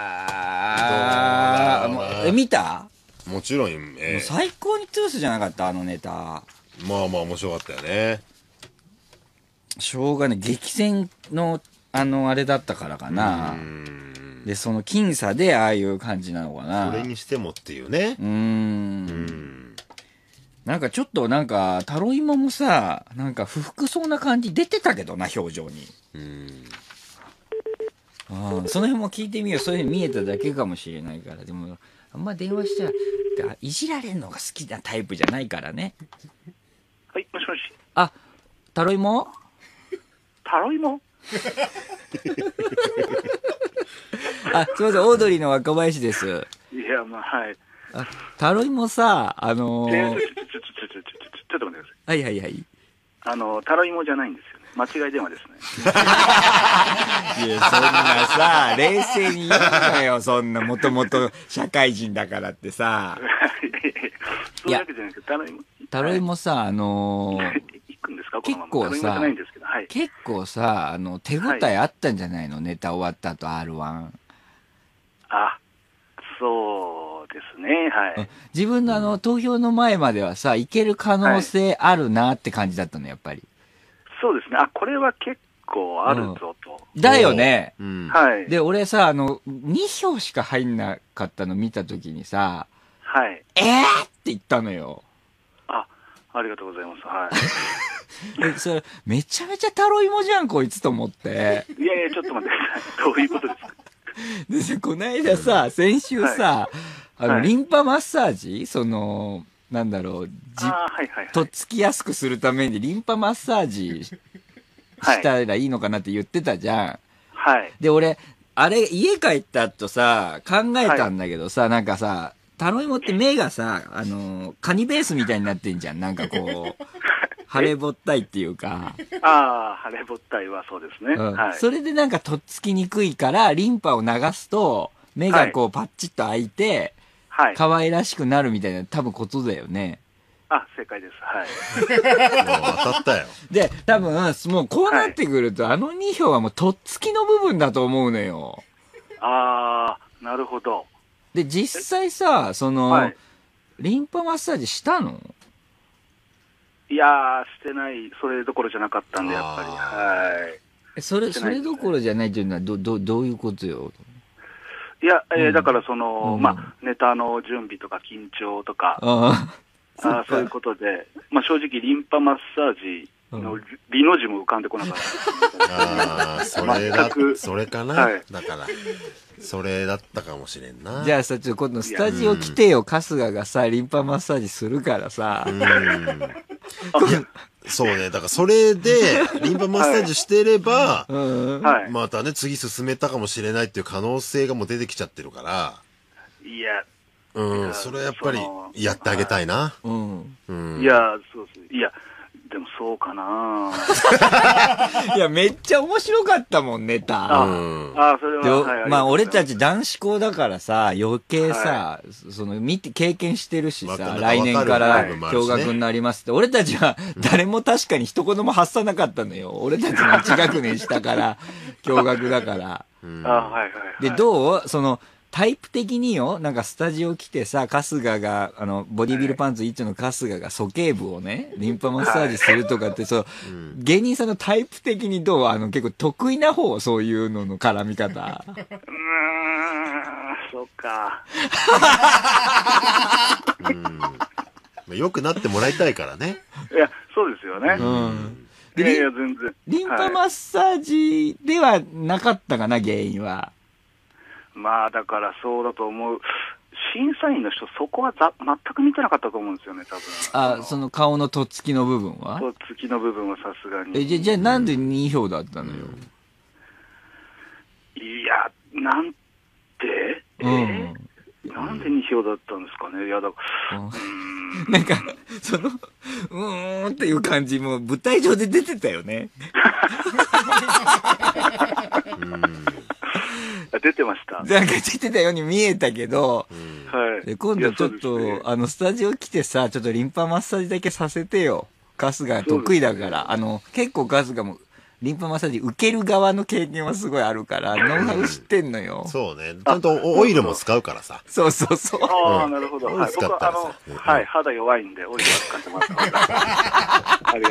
やー、え、見た？ もちろん、 えー、最高にトゥースじゃなかった、あのネタ。 まあまあ面白かったよね。 しょうがね、激戦の、あの、あれだったからかな。で、その僅差でああいう感じなのかな。 それにしてもっていうね。 うーん。うんなんかちょっとなんか、タロイモもさ、なんか不服そうな感じ出てたけどな、表情に。うん。ああ、その辺も聞いてみよう。そういうふうに見えただけかもしれないから。でも、あんま電話しちゃ、いじられるのが好きなタイプじゃないからね。 はい、もしもし。 あ、タロイモ？ タロイモ？ あ、すいません、オードリーの若林です。 いや、まあ、はい。 あ、タロイモさ、あのー、 ちょ、ちょ、ちょ、ちょ、ちょ、ちょ、ちょっと待ってください。 はいはいはい。 あの、タロイモじゃないんですよね。間違い電話ですね。 いや、そんなさ、冷静に言うなよ、そんな、もともと社会人だからってさ。 そういうわけじゃないけど、タロイモ。 タロイモさ、あのー、 行くんですか？ 結構さ、 はい、 結構さ、あの、手応えあったんじゃないの、はい、ネタ終わった後 アールワン。 あ、そうですね、はい。 自分のあの、投票の前まではさ、いける可能性あるなって感じだったの、やっぱり。 そうですね。あ、これは結構あるぞと。 うん、だよね。 はい。 で、俺さ、あの、に票しか入んなかったの見たときにさ、 はい。 えーって言ったのよ。 あ、ありがとうございます。はい。 え、それ、めちゃめちゃタロイモじゃん、こいつと思って。 いやいや、ちょっと待ってください。どういうことですか？ でさ、こないださ、先週さ、はい、あの、はい、リンパマッサージその、なんだろう、じ、 はいはいはい、 とっつきやすくするためにリンパマッサージしたらいいのかなって言ってたじゃん。 はい。 で、俺、あれ、家帰った後さ、考えたんだけどさ、はい、なんかさ、タロイモって目がさ、あの、カニベースみたいになってんじゃん。なんかこう、腫れぼったいっていうか。 ああ、腫れぼったいはそうですね。うん、はい。 それでなんかとっつきにくいから、リンパを流すと、目がこうパッチッと開いて、はい。可愛らしくなるみたいな、多分ことだよね。 あ、正解です。はい。 もう当たったよ。 で、多分、もうこうなってくると、はい、あのに票はもうとっつきの部分だと思うのよ。 ああ、なるほど。 で、実際さ、その、はい、リンパマッサージしたの？ いやー、してない、それどころじゃなかったんで、やっぱり。はい。 それ、それどころじゃないっていうのは、ど、ど、どういうことよ？ いや、えーうん、だからその、うん、まあ、ネタの準備とか緊張とか、ああそういうことで、まあ正直リンパマッサージのリの字も浮かんでこなかった。 ああ、それだ、それかな、はい、だから。それだったかもしれんな。 じゃあさ、ちょっと今度スタジオ来てよ、春日がさ、リンパマッサージするからさ。うん。 そうね。だからそれで、リンパマッサージしてれば、 はい、 またね、次進めたかもしれないっていう可能性がもう出てきちゃってるから。 いや。 うん、それはやっぱりやってあげたいな。はい、 うん。 うん。いや、そうです。いや、でもそうかな。 いや、めっちゃ面白かったもん、ネタ。 あ、うん、あ、それは。 はい、まあ、俺たち男子校だからさ、余計さ、はい、その、見て、経験してるしさ、来年から共学になりますって、俺たちは誰も確かに一言も発さなかったのよ。俺たちの一学年下から共学だから。 うん、あ、はいはい、はい。 で、どうその、タイプ的によ、なんかスタジオ来てさ、春日が、あの、ボディビルパンツ一丁の春日が鼠径部をね、リンパマッサージするとかって、そう、うん、芸人さんのタイプ的にどうあの、結構得意な方、そういうのの絡み方。うーん、 そっか。 うん。よくなってもらいたいからね。 いや、そうですよね。うん。いやいや、全然。 リンパマッサージではなかったかな、原因は。 まあだからそうだと思う。審査員の人そこはざ全く見てなかったと思うんですよね、多分。 あ、その顔のとっつきの部分はとっつきの部分はさすがに。 え、じゃ、じゃあなんでに票だったのよ。 うん、いや、なんてえー、うん、なんでに票だったんですかね。いやだ、うん、 なんか、その、うーんっていう感じも舞台上で出てたよね。 うん出てました。 なんか出てたように見えたけど、 うん、はい。 で今度ちょっと、ね、あの、スタジオ来てさ、ちょっとリンパマッサージだけさせてよ。春日得意だから、ね、あの、結構春日も、リンパマッサージ受ける側の経験はすごいあるから、ノウハウ知ってんのよ。 そうね。ちゃんとオイルも使うからさ。 そうそうそう。 ああ、なるほど。はい、僕はあの、はい、肌弱いんで、オイルは使ってます。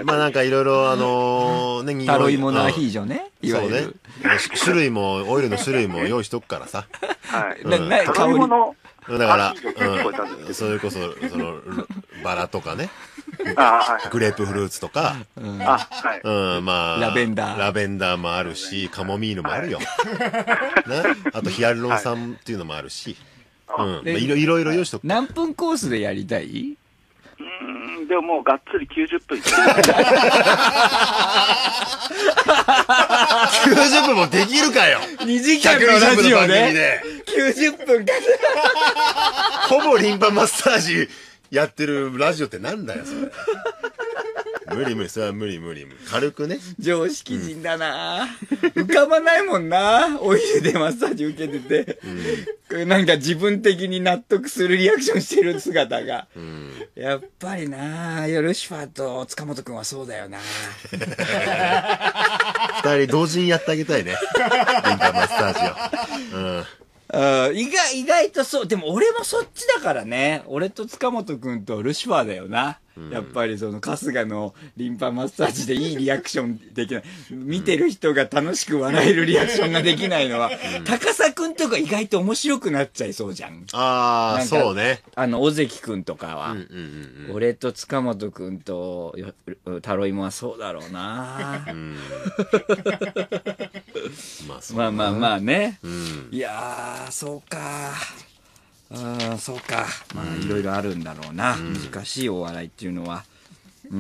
まあなんかいろいろ、あのね、 タロイモのアヒージョね。いわゆる。 種類も、オイルの種類も用意しとくからさ。 はい。な、な、タロイモの、 だから、うん、それこそ、その、バラとかね。グレープフルーツとか、 うん、あ、はい。 うん、まあ、 ラベンダー。 ラベンダーもあるし、カモミールもあるよ。ね。あとヒアルロン酸っていうのもあるし。うん。いろいろ用意しとく。 何分コースでやりたい？ うん、 でももうがっつりきゅうじゅっぷんいってる。 きゅうじゅっぷんもできるかよ。 にじかんのラジオでできゅうじゅっぷんか。 ほぼリンパマッサージやってるラジオってなんだよ、それ。無理無理、それは無理無理。軽くね。 常識人だな、うん、浮かばないもんな。オイルでマッサージ受けてて、うん、なんか自分的に納得するリアクションしてる姿が、うん、やっぱりなルシファーと塚本くんはそうだよな。 二人同時にやってあげたいね、リンパマッサージを。うんあ意外、意外とそう。でも俺もそっちだからね。俺と塚本くんとルシファーだよな。うん、やっぱりその春日のリンパマッサージでいいリアクションできない。見てる人が楽しく笑えるリアクションができないのは、うん、高佐くんとか意外と面白くなっちゃいそうじゃん。 ああ、そうね。 あの、尾関くんとかは。うんうんうんうん、俺と塚本くんとタロイモはそうだろうな。うん、まあそうまあまあまあね。うん、いやー、そうか。ああ、そうか。まあ、いろいろあるんだろうな。うん、難しいお笑いっていうのは。うん。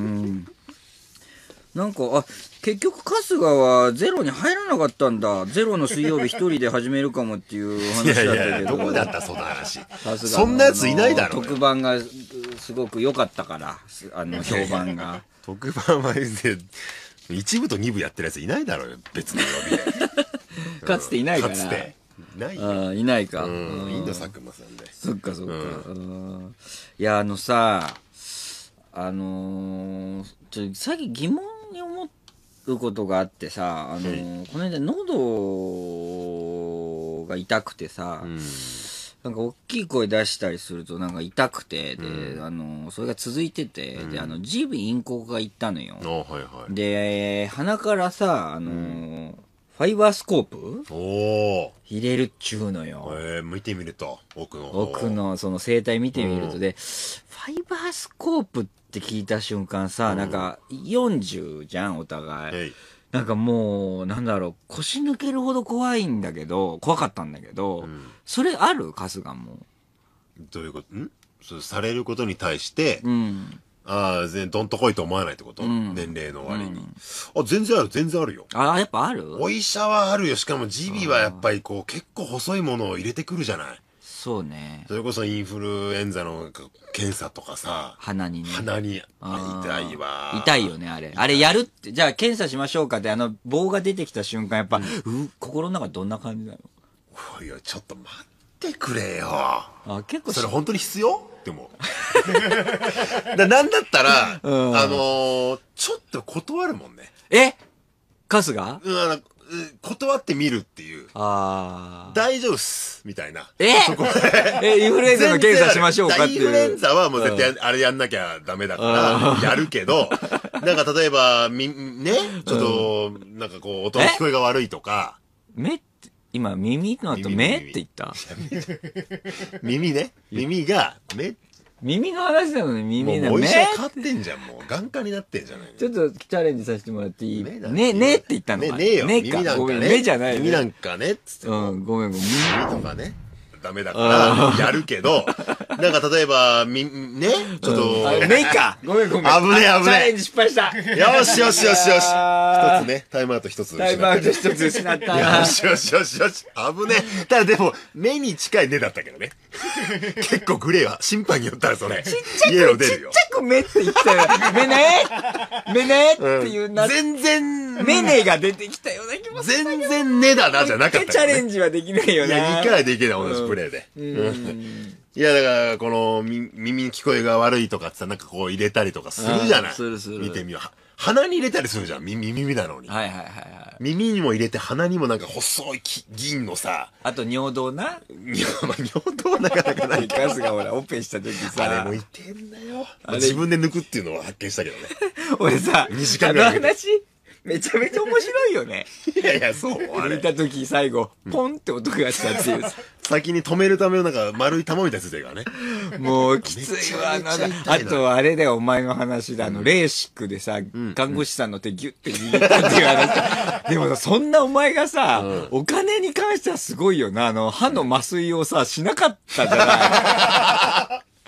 なんか、あ、結局春日はゼロに入らなかったんだ。ゼロの水曜日一人で始めるかもっていう話だったけど。いやいや、 どこだったそんな話。そんなやついないだろうよ。 特番がすごく良かったから、あの、評判が。 特番は一部と二部やってるやついないだろうよ、別の曜日で。 かつていないから。 かつて。ないあいないか。 うん、インド佐久間さんで。 そっかそっか。うん、いや、あのさ、あのー、ちょさっき疑問に思うことがあってさ、あのー、この間喉が痛くてさ、うん、なんか大きい声出したりするとなんか痛くて、で、うん、あのー、それが続いてて、うん、で、あの、耳鼻咽喉科行ったのよ。 はいはい、 で、鼻からさ、あのー、うんファイバースコープお入れるっちゅうのよ。 えー、見てみると奥の奥のその生態見てみるとで、ファイバースコープって聞いた瞬間さ、なんかよんじゅうじゃんお互い。なんかもうなんだろう腰抜けるほど怖いんだけど怖かったんだけど、うん、それある春日も。 どういうことん？そうされることに対して。 うんああ、全然どんとこいと思わないってこと、うん、年齢の割に、うん。あ、全然ある、全然あるよ。 ああ、やっぱある？ お医者はあるよ。しかも耳鼻はやっぱりこう、結構細いものを入れてくるじゃない。 そうね。 それこそインフルエンザの検査とかさ。 鼻にね。 鼻に。あ、痛いわ。 痛いよね、あれ。あれやるって、じゃあ検査しましょうかって、あの棒が出てきた瞬間、やっぱ、うん、う心の中どんな感じなの？ いや、ちょっと待ってくれよ。 あ、結構それ本当に必要でもだなんだったら、うん、あのー、ちょっと断るもんね。 え春日、 うん、断ってみるっていう。 あ大丈夫っすみたいな。 ええインフルエンザの検査しましょうかっていう。 インフルエンザはもう絶対あれやんなきゃダメだからやるけど、なんか例えばみねちょっと、うん、なんかこう音の聞こえが悪いとか。 目って今耳の後目って言った？ 耳ね。耳が目。 耳の話なのに耳の目。 もうお医者変わってんじゃん。もう眼科になってんじゃないの。 ちょっとチャレンジさせてもらっていい？ねねって言ったのか。 ねねえよ。 ね耳なんかね。 目じゃない。 耳なんかねっつって。 うん、ごめんごめん。 耳とかね。ダメだからやるけど、なんか例えばみねちょっと、 うん、目かごめんごめん危ねえ危ねえチャレンジ失敗したよしよしよしよし一つねタイムアウト一つタイムアウト一つ失ったよしよしよしよし危ねえただでも目に近い目だったけどね結構グレーは審判によったらそれちっちゃくちっちゃく目って言ったよ目ね目ねっていうな、 うん、全然メネが出てきたような気もする全然ねだなじゃなかった、ね、 チャレンジはできないよねいやにかいできない同じプレーで、うん、いやだからこの耳に聞こえが悪いとかってさなんかこう入れたりとかするじゃないするする見てみよう鼻に入れたりするじゃん耳耳なのにはいはいはいはい耳にも入れて鼻にもなんか細い銀のさあと尿道な尿道はなかなかないガスがほらオペした時さあれもいてんだよ自分で抜くっていうのは発見したけどね俺さにじかんぐらいあの話めちゃめちゃ面白いよねいやいやそうあれ見た時最後ポンって音がしたっていう先に止めるためのなんか丸い玉みたいなついてるからねもうきついわなんだあとあれだよお前の話だあのレーシックでさ、うん、看護師さんの手ギュッて握ったっていう話でもさそんなお前がさ、うん、お金に関してはすごいよなあの歯の麻酔をさしなかったじゃない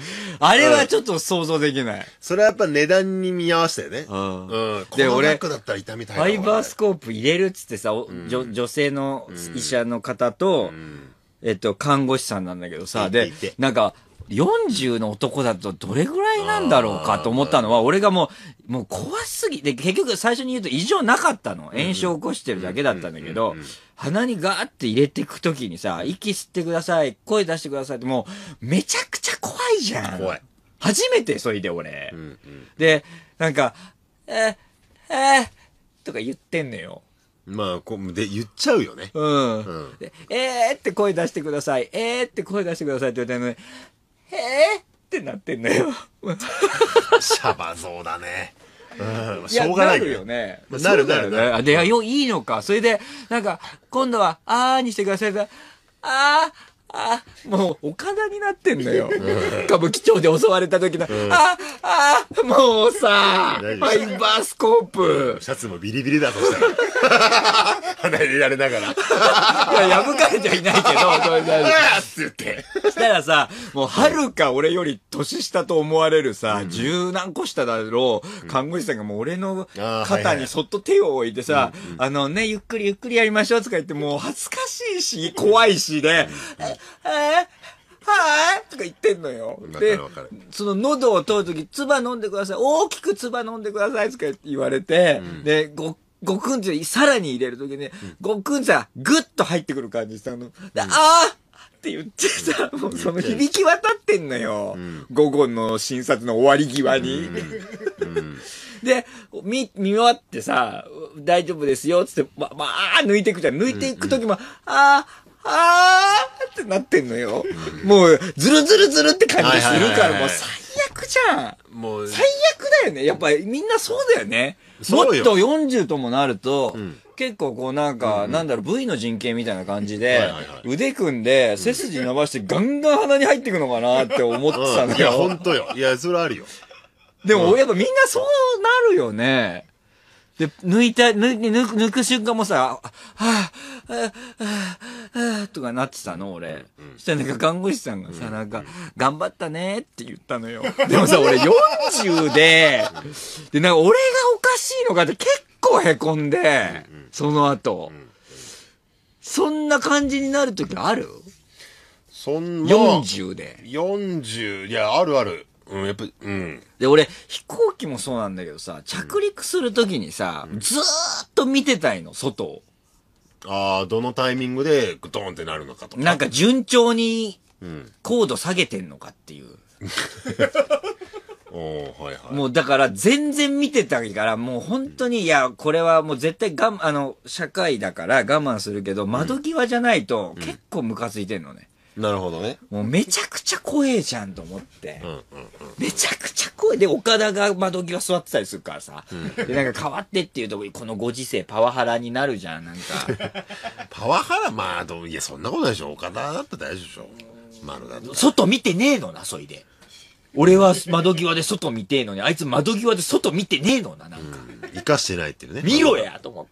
あれはちょっと想像できない。 それはやっぱ値段に見合わせてね。 うん。 うん。 で、俺、 この額だったら痛みたいファイバースコープ入れるっつってさ、うん、女, 女性の医者の方と、うん、えっと、看護師さんなんだけどさ、で、なんか、よんじゅうの男だとどれぐらいなんだろうかと思ったのは、俺がもう、もう怖すぎて、結局最初に言うと異常なかったの。炎症を起こしてるだけだったんだけど、鼻にガーって入れていくときにさ、息吸ってください、声出してくださいってもう、めちゃくちゃ怖いじゃん。 怖い。 初めてそれで俺。 うんうん、 で、なんか、えー、えー、とか言ってんのよ。 まあ、こう、で、言っちゃうよね。 うん。うん、でえーって声出してください。えーって声出してくださいって言われたのに、えーってなってんのよ。 シャバそうだね。うん、しょうがないなるよね。 なるなるなる。 で、よ、いいのか。それで、なんか、今度は、あーにしてください。あー、あー、もう、岡田になってんのよ。歌舞伎町で襲われた時の、うん、あー、あー、もうさ、ファイバースコープ。 シャツもビリビリだとしたら。鼻入れられながら。 いや、破かれちゃいないけど、それで。って言って。 したらさ、もう、はるか俺より年下と思われるさ、十、うん、何個下だろう、看護師さんがもう俺の肩にそっと手を置いてさ、うんうん、あのね、ゆっくりゆっくりやりましょうとか言って、もう恥ずかしいし、怖いしで、うんうんえー、はーいとか言ってんのよ。で、その喉を通るとき、唾飲んでください。大きく唾飲んでくださいとか言われて、うん、で、ご、ごくんってさらに入れるときに、ごくんさ、ぐっと入ってくる感じしたの。で、うん、あーって言ってさ、もうその響き渡ってんのよ。うん、午後の診察の終わり際に。うんうん、で、見、見終わってさ、大丈夫ですよ、つって、ま、まあ、抜いていくじゃん。抜いていくときも、うんうん、あー、あーってなってんのよ。もう、ズルズルズルって感じするから、もう最悪じゃん。もう。最悪だよね。やっぱりみんなそうだよね。もっとよんじゅうともなると、うん、結構こうなんか、うん、なんだろう、部位の人形みたいな感じで、はいはいはい、腕組んで、背筋伸ばしてガンガン鼻に入っていくのかなって思ってたのよ。うん、いや、ほんとよ。いや、それあるよ。 でも、やっぱみんなそうなるよね。で、抜いた、抜、抜く、抜く瞬間もさ、はぁ、はぁ、はぁ、はぁ、とかなってたの、俺。うん、そしたらなんか看護師さんがさ、なんか、頑張ったねって言ったのよ。でもさ、俺よんじゅうで、で、なんか俺がおかしいのかって結構凹んで、その後。そんな感じになるときある？ そんな。 よんじゅうで。 よんじゅう、いや、あるある。うん、やっぱ、うん。 で、俺、飛行機もそうなんだけどさ、着陸するときにさ、うん、ずーっと見てたいの、外を。 ああ、どのタイミングでグトーンってなるのかとか。 なんか順調に、高度下げてんのかっていう。 おー、はいはい。 もうだから全然見てたから、もう本当に、いや、これはもう絶対が、あの、社会だから我慢するけど、窓際じゃないと結構ムカついてんのね。 なるほどね。 もうめちゃくちゃ怖えじゃんと思って。 うんうんうん、 めちゃくちゃ怖い。で、岡田が窓際座ってたりするからさ。うん、で、なんか変わってっていうとここのご時世パワハラになるじゃん、なんか。 パワハラまあ、どういや、そんなことないでしょ。岡田だって大丈夫でしょ。丸だと。 外見てねえのな、そいで。俺は窓際で外見てえのに、あいつ窓際で外見てねえのな、なんか。 うん、生かしてないっていうね。 見ろやと思って。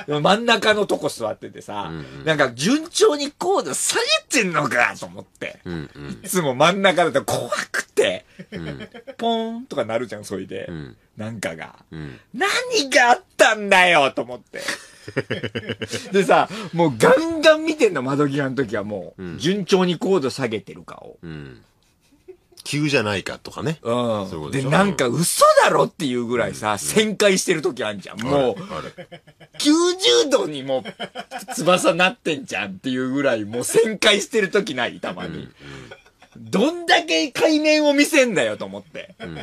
うん、真ん中のとこ座っててさ、うんうん、なんか順調に高度下げてんのかと思って。うんうん、いつも真ん中だと怖くて、うん、ポーンとかなるじゃん、そいで。うん、なんかが、うん。何があったんだよと思って。でさ、もうガンガン見てんの、窓際の時はもう、うん、順調に高度下げてるかを。うん急じゃないかとかね。 うん。そういうことで、なんか嘘だろっていうぐらいさ、うん、旋回してる時あんじゃん。もう、きゅうじゅうどにも翼なってんじゃんっていうぐらい、もう旋回してる時ないたまに。うんうん、どんだけ海面を見せんだよと思って。うん、リ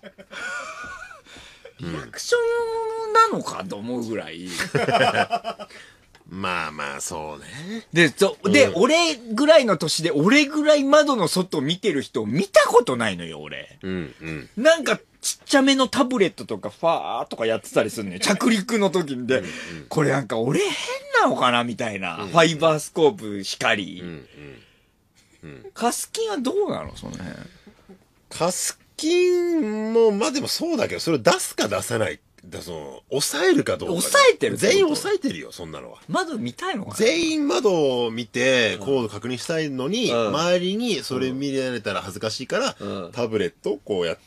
アクションなのかと思うぐらい。 まあまあ、そうね。 で、そ、で、うん、俺ぐらいの年で、俺ぐらい窓の外見てる人を見たことないのよ、俺。うんうん。なんか、ちっちゃめのタブレットとか、ファーとかやってたりするのよ。着陸の時にで、うんうん、これなんか俺変なのかなみたいな。うんうん、ファイバースコープ光。うんうんうん、カスキンはどうなのその辺。 カスキンも、まあでもそうだけど、それを出すか出さない。 だその抑えるかどうか。 抑えてる全員抑えてるよ、そんなのは。 窓見たいのかな。 全員窓を見て、コード確認したいのに、 うん、 周りにそれ見られたら恥ずかしいから、うん、タブレットをこうやって、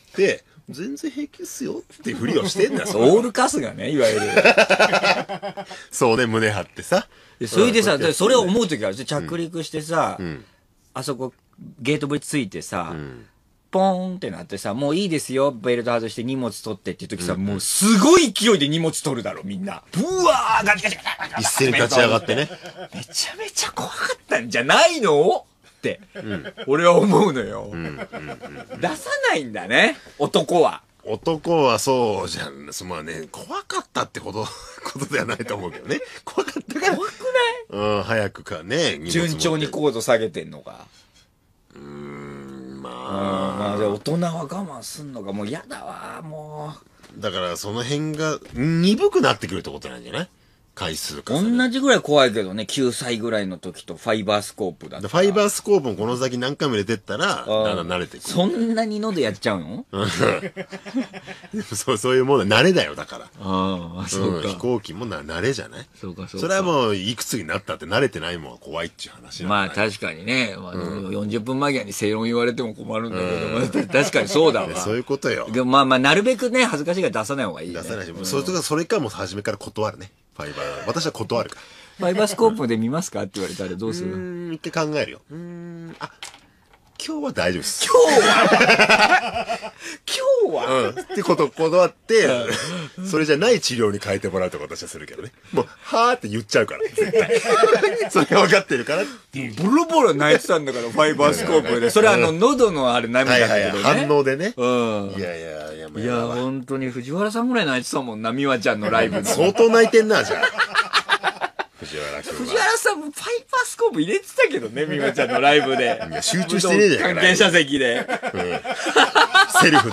全然平気っすよっていうふりをしてんだよ。 オールカスがね、いわゆる。 そうね、胸張ってさ。 それでさ、それを思うときある。着陸してさ、うん、あそこ、ゲートブリッジついてさ、うん、ポーンってなってさ、もういいですよ、ベルト外して荷物取ってっていう時さ、うん、もうすごい勢いで荷物取るだろ、みんな。ブワーガチガチガチガチ一斉に立ち上がってね。 めちゃめちゃ怖かったんじゃないのって、うん、俺は思うのよ、うんうんうん。出さないんだね、男は。 男はそうじゃん。まあね、怖かったってこと、ことではないと思うけどね。怖かったから。 怖くない？ うん、早くかね。 順調に高度下げてんのか。 うーん、まあ。まあ、大人は我慢すんのか、もう嫌だわ、もう。だからその辺が鈍くなってくるってことなんじゃない？回数か。 同じぐらい怖いけどね、きゅうさいぐらいの時とファイバースコープだった。 ファイバースコープもこの先何回も入れてったら、だんだん慣れてくる。 そんなに喉やっちゃうの？ そう、そういうもの、慣れだよ、だから。 ああ、そうか、 うん。飛行機もな慣れじゃない？ そうか、そうか。 それはもう、いくつになったって慣れてないもんは怖いっていう話なんだ。 まあ確かにね、まあ、うん、よんじゅっぷん間際に正論言われても困るんだけど、うん、確かにそうだわ。 そういうことよ。 まあまあ、なるべくね、恥ずかしいから出さない方がいい、ね。 出さないし、うん、それとか、それかもう初めから断るね。ファイバー。私は断るから。 ファイバースコープで見ますかって言われたらどうする？ うーん、って考えるよ。うーん、あ、今日は大丈夫です。 今日は今日は、 うん。ってこと断って、それじゃない治療に変えてもらうとか私はするけどね。もう、はーって言っちゃうから、絶対。それが分かってるからっていう。 ボロボロ泣いてたんだから、ファイバースコープで。それはあの、喉のあれ涙だけどね。 反応でね。 うん。 いやいやいや、 いや、本当に藤原さんぐらい泣いてたもんな、美和ちゃんのライブで。 相当泣いてんな、じゃあ。藤原君は。 藤原さんもファイバースコープ入れてたけどね、美和ちゃんのライブで。 いや、集中してねえじゃん。 関係者席で。 うん。セルフで。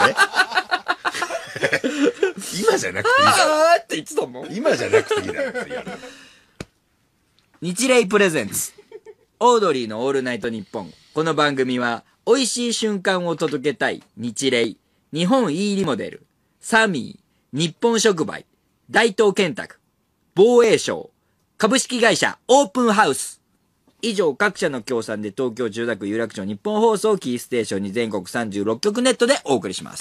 今じゃなくていいだろ。 あーって言ってたもん。 今じゃなくていいだろって言われる。 日霊プレゼンツ。オードリーのオールナイトニッポン。この番組は、美味しい瞬間を届けたい日霊、日本イーリモデル、サミー、日本触媒、大東建託、防衛省、株式会社オープンハウス。以上各社の協賛で東京千代田区有楽町日本放送キーステーションに全国さんじゅうろっきょくネットでお送りします。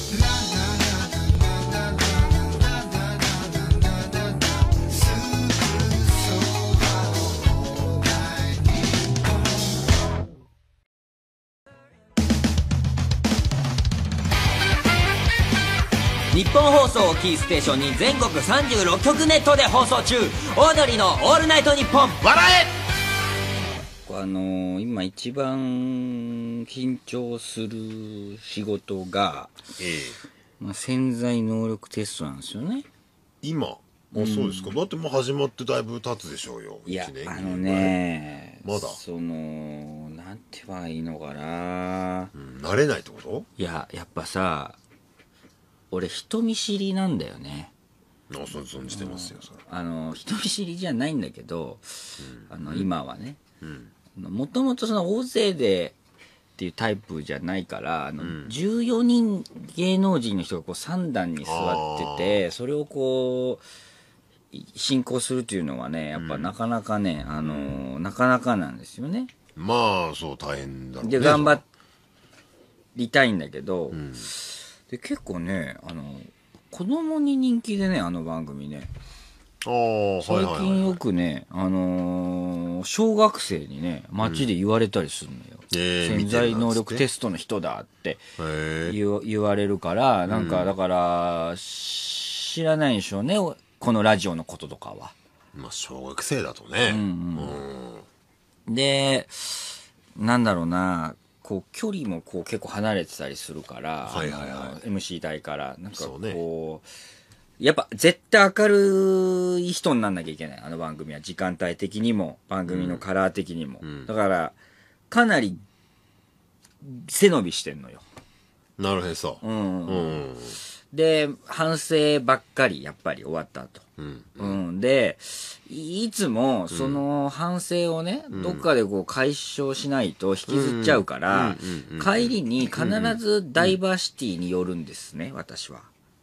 日本放送をキーステーションに全国さんじゅうろっきょくネットで放送中、オードリーのオールナイトニッポン笑え。あのー、今一番緊張する仕事が、ええ、まあ、潜在能力テストなんですよね。 今あ、そうですか。だってもう始まってだいぶ経つでしょうよ。 いや、あのね、 まだそのなんて言えばいいのかな、 うん、慣れないってこと？ いや、やっぱさ、俺人見知りなんだよね。 あ、そう存じてますよ、それ。 あの人見知りじゃないんだけど、うん、あの今はね、もともとその大勢でっていうタイプじゃないから、あの、うん、じゅうよにん芸能人の人がこうさん段に座ってて、それをこう進行するっていうのはね、やっぱなかなかね、うん、あのなかなかなんですよね。 まあそう大変だろうね。 で頑張りたいんだけど、うん、で結構ね、あの子供に人気でね、あの番組ね。 ああ、 最近よくね、あのー、小学生にね、街で言われたりするのよ。うん、えー、潜在能力テストの人だって言, 言われるから、なんかだから知らないでしょうね、このラジオのこととかは。 まあ小学生だとね。うんうんうん、で、なんだろうな、こう距離もこう結構離れてたりするから、はいはいはい、エムシー 台からなんかこう、ね、やっぱ絶対明るい人になんなきゃいけない、あの番組は。時間帯的にも番組のカラー的にも、うん、だからかなり背伸びしてんのよ。 なるへそ、うんうん、 で反省ばっかりやっぱり終わった後、うんうんうん、でいつもその反省をね、うん、どっかでこう解消しないと引きずっちゃうから、帰りに必ずダイバーシティに寄るんですね、私は。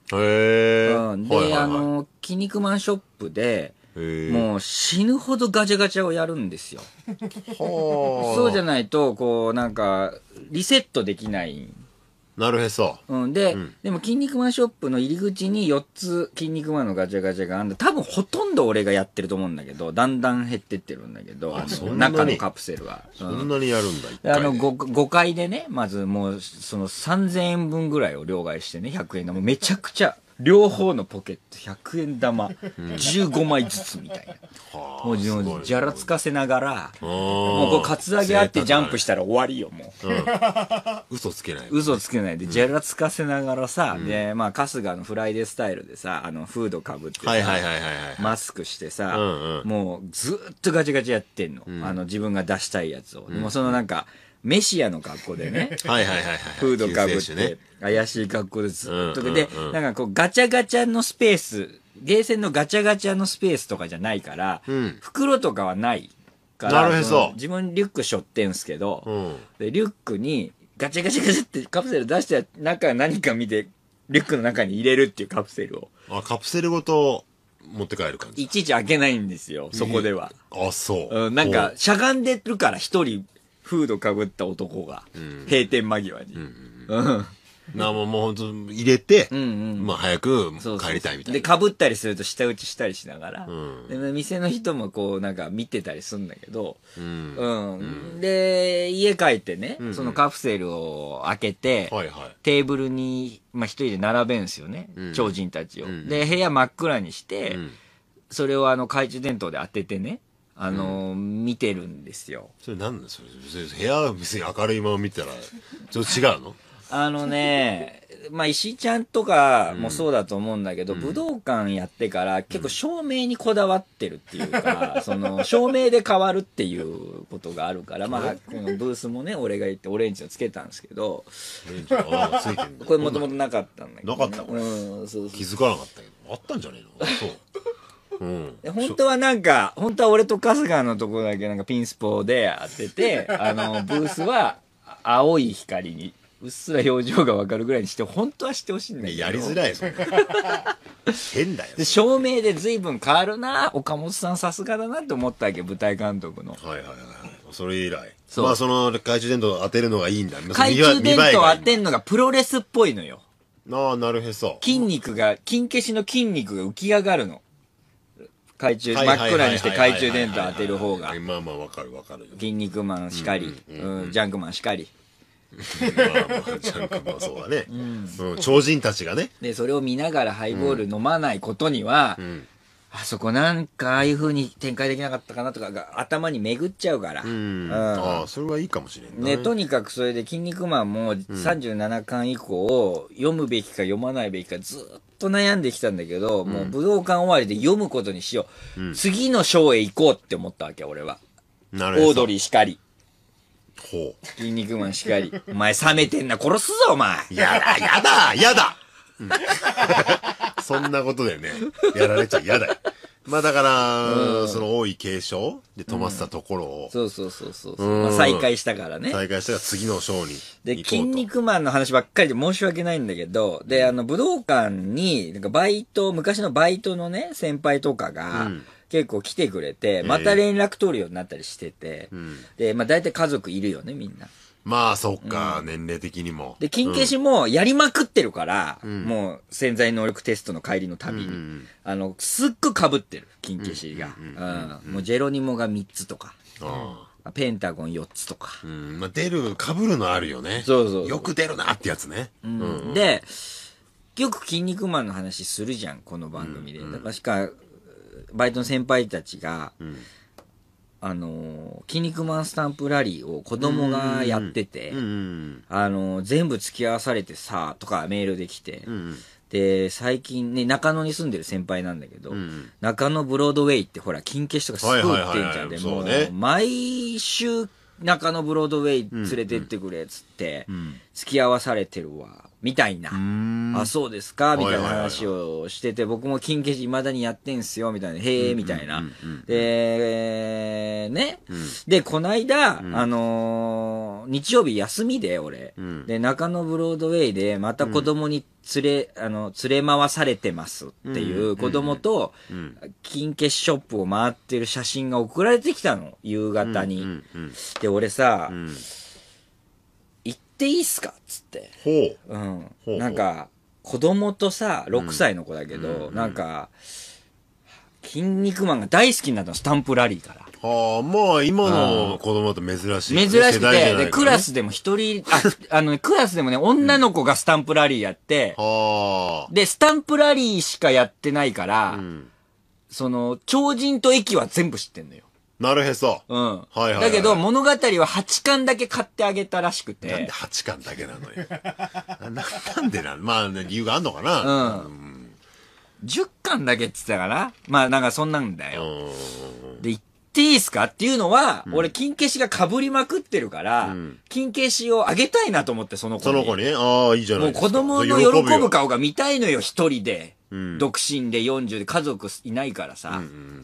へえ。 うん。で、はいはいはい、あの、筋肉マンショップで、もう死ぬほどガチャガチャをやるんですよ。そうじゃないと、こう、なんか、リセットできない。 なるへそ。 うん。で、うん、でも、筋肉マンショップの入り口によっつ、筋肉マンのガチャガチャがあるんで、多分ほとんど俺がやってると思うんだけど、だんだん減ってってるんだけど、あの中のカプセルは。 そんなにやるんだ、 うん、あの、ごかいでね、まずもう、そのさんぜんえんぶんぐらいを両替してね、ひゃくえん玉。めちゃくちゃ、両方のポケットひゃくえん玉じゅうごまいずつみたいな、もうじゃらつかせながら、もうこうカツアゲあってジャンプしたら終わりよもう、うん、 嘘つけない嘘つけないでじゃらつかせながらさ、うん、でまあ春日のフライデースタイルでさ、あのフードかぶってさ、マスクしてさ、うんうん、もうずっとガチャガチャやってんの、うん、あの自分が出したいやつを、うん、でもそのなんかメシアの格好でね。 はいはいはいはい。 フードかぶって、怪しい格好でずっとで、なんかこうガチャガチャのスペース、ゲーセンのガチャガチャのスペースとかじゃないから、うん、袋とかはないから、 なるほど。 自分リュック背負ってんすけど、うん、で、リュックにガチャガチャガチャってカプセル出して中何か見て、リュックの中に入れるっていうカプセルを。 あ、カプセルごと持って帰る感じ。 いちいち開けないんですよ、そこでは。 あ、そう。 うん、なんか、しゃがんでるから一人、フードかぶった男が、うん、閉店間際に。うん。 なもうもう本当入れて、うんうん、まあ早く帰りたいみたいな。 で、かぶったりすると舌打ちしたりしながら、うん、で店の人もこうなんか見てたりするんだけど、うん。うんうん、で、家帰ってね、うんうん、そのカプセルを開けて、はいはい、テーブルに、まあ一人で並べんすよね、うん、超人たちを、うん。で、部屋真っ暗にして、うん、それをあの懐中電灯で当ててね、あのーうん、見てるんですよ。 それなんだそれ、部屋別に明るいまま見たら、ちょっと違うの？ あのね、まあ、石井ちゃんとかもそうだと思うんだけど、うん、武道館やってから結構照明にこだわってるっていうか、うん、その、照明で変わるっていうことがあるから、まあ、このブースもね、俺が言ってオレンジをつけたんですけど、 オレンジあついてんだ。 これもともとなかったんだけど、 ね。なかったこれ。うん、そうそう。気づかなかったけど、あったんじゃねえの？そう。 うん、本当はなんか、本当は俺と春日のところだけなんかピンスポで当てて、あの、ブースは青い光に、うっすら表情がわかるぐらいにして、本当はしてほしいんだけど。 やりづらいそれ。変だよ。 で、照明で随分変わるな、岡本さんさすがだなって思ったわけ、舞台監督の。 はいはいはい。それ以来。まあその懐中電灯当てるのがいいんだ。 懐中電灯当てるのがプロレスっぽいのよ。 ああ、なるへそ。 筋肉が、筋消しの筋肉が浮き上がるの。懐中、真っ暗にして懐中電灯当てる方が。 まあまあわかるわかる。 筋肉マンしかり、ジャンクマンしかり。 まあまあ、ジャンクマンそうだね。うん。超人たちがね。 で、それを見ながらハイボール飲まないことには、あそこなんかああいう風に展開できなかったかなとかが頭に巡っちゃうから。うん。 ああ、それはいいかもしれんね。 ね、とにかくそれで筋肉マンもさんじゅうななかん以降、読むべきか読まないべきかずっと悩んできたんだけど、もう武道館終わりで読むことにしよう。次のショーへ行こうって思ったわけ、俺は。 なるほど。 オードリーしかり。 ほう。 筋肉マンしかり。お前冷めてんな、殺すぞ、お前。 やだ、やだ、やだ、うん、そんなことでね、やられちゃ嫌だよ。まあだから、うん、その多い継承で止まってたところを。 うん、そうそうそうそう、うんまあ、再開したからね。 再開したから次のショーに行こうと。 で、筋肉マンの話ばっかりで申し訳ないんだけど、で、あの、武道館に、なんかバイト、昔のバイトのね、先輩とかが、うん結構来てくれて、また連絡取るようになったりしてて、えーうん、で、まあ大体家族いるよね、みんな。 まあ、そっか、うん、年齢的にも。 で、金消しもやりまくってるから、うん、もう潜在能力テストの帰りの旅に、うん、あの、すっごい被ってる、金消しが。うん。もうジェロニモがみっつとか、うん、ペンタゴンよっつとか。 うん、まあ出る、被るのあるよね。 そうそうそう。 よく出るなってやつね。 うん。うん、で、よく筋肉マンの話するじゃん、この番組で。うんうん、確か、バイトの先輩たちが、うん、あのー、筋肉マンスタンプラリーを子供がやってて、うんうん、あのー、全部付き合わされてさ、とかメールで来て、うん、で、最近ね、中野に住んでる先輩なんだけど、うん、中野ブロードウェイってほら、金消しとかすごい売ってんじゃん。で、もう、ね、毎週中野ブロードウェイ連れてってくれ、つって、うんうん、付き合わされてるわ。みたいな。あ、そうですかみたいな話をしてて、僕も金消し未だにやってんすよ、みたいな。へえ、みたいな。で、ね。うん、で、こないだ、うん、あのの、日曜日休みで、俺。うん、で、中野ブロードウェイで、また子供に連れ、うん、あの、連れ回されてますっていう子供と、金消しショップを回ってる写真が送られてきたの、夕方に。うんうんうん、で、俺さ、うん、行っていいっすかっつって。 ほう。うん。ほうほうなんか、子供とさ、ろくさいの子だけど、うん、なんか、筋肉マンが大好きになったの、スタンプラリーから。 はあ、まあ、今の子供だと珍しい、 ね。珍しくて、ね、で、クラスでも一人、あ、あのね、クラスでもね、女の子がスタンプラリーやって、 はあ、 で、スタンプラリーしかやってないから、うん、その、超人と駅は全部知ってんのよ。 なるへそ。 うん。 はいはい、はい。 だけど、物語ははちかんだけ買ってあげたらしくて。 なんではちかんだけなのよ。な, なんでなのまあ、ね、理由があんのかな。 うん。うん、じゅっかんだけって言ってたかなまあ、なんかそんなんだよ。で、行っていいっすかっていうのは、うん、俺、金消しが被りまくってるから、うん、金消しをあげたいなと思って、その子に。 その子にああ、いいじゃないですか。 もう子供の喜ぶ顔が見たいのよ、一人で。うん、独身でよんじゅうで家族いないからさ。うん。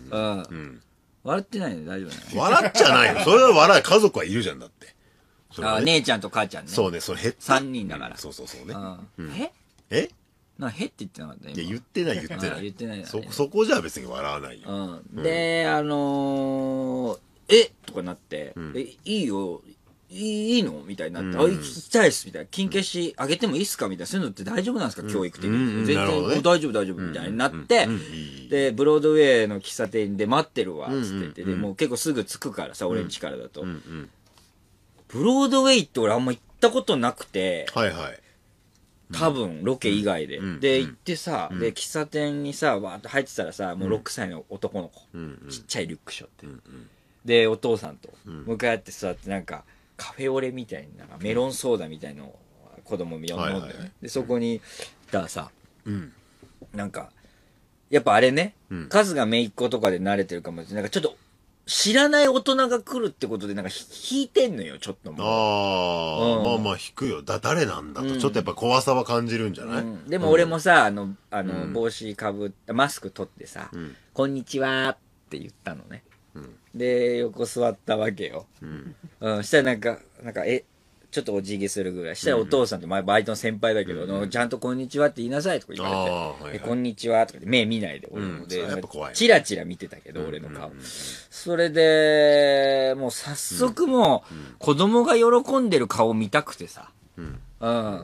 うん。うん笑ってないの大丈夫なの笑っちゃないよ。それは笑い。家族はいるじゃんだって。 ね、あ、姉ちゃんと母ちゃんね。 そうね、それ減った。 さんにんだから。 うん、そうそうそうね。 うん、ええな、へって言ってなかった今。 いや、言ってない言ってない。 言ってない、ね、 そ、そこじゃ別に笑わないよ。 うん。で、あのー、えとかなって、うん、え、いいよ。いいのみたいになって、うん、あ、行きたいっすみたいな。金消しあげてもいいっすかみたいな。そういうのって大丈夫なんですか、うん、教育的に。うん、全然、ね、大丈夫大丈夫みたいになって、うんうん、で、ブロードウェイの喫茶店で待ってるわ、つって言って、で、もう結構すぐ着くからさ、俺ん家からだと、うんうん。ブロードウェイって俺あんま行ったことなくて、 はいはい。 多分、ロケ以外で。うん、で、行ってさ、うん、で、喫茶店にさ、わーっと入ってたらさ、もうろくさいの男の子。うんうん、ちっちゃいリュック背負って、うんうん。で、お父さんと、向かい合って座ってなんか、カフェオレみたいな、メロンソーダみたいのを子供みんな飲んでね。で、そこに、ださ、うん、なんか、やっぱあれね、うん、数が姪っ子とかで慣れてるかもしれない。なんかちょっと、知らない大人が来るってことで、なんか引いてんのよ、ちょっともう。 ああ、うん、まあまあ引くよ。だ、誰なんだと、うん、ちょっとやっぱ怖さは感じるんじゃない、うん、 でも俺もさ、あの、あの、帽子かぶった、マスク取ってさ、こんにちはって言ったのね。うん、で、横座ったわけよ。うん。うん、したらなんか、なんか、え、ちょっとお辞儀するぐらい。したらお父さんと、まあ、バイトの先輩だけど、うん、ちゃんとこんにちはって言いなさいとか言われて、はいはい、こんにちはとか目見ないで、俺もで、うん、チラチラ見てたけど、うん、俺の顔、うん。それで、もう早速もう、子供が喜んでる顔見たくてさ、うん。うん。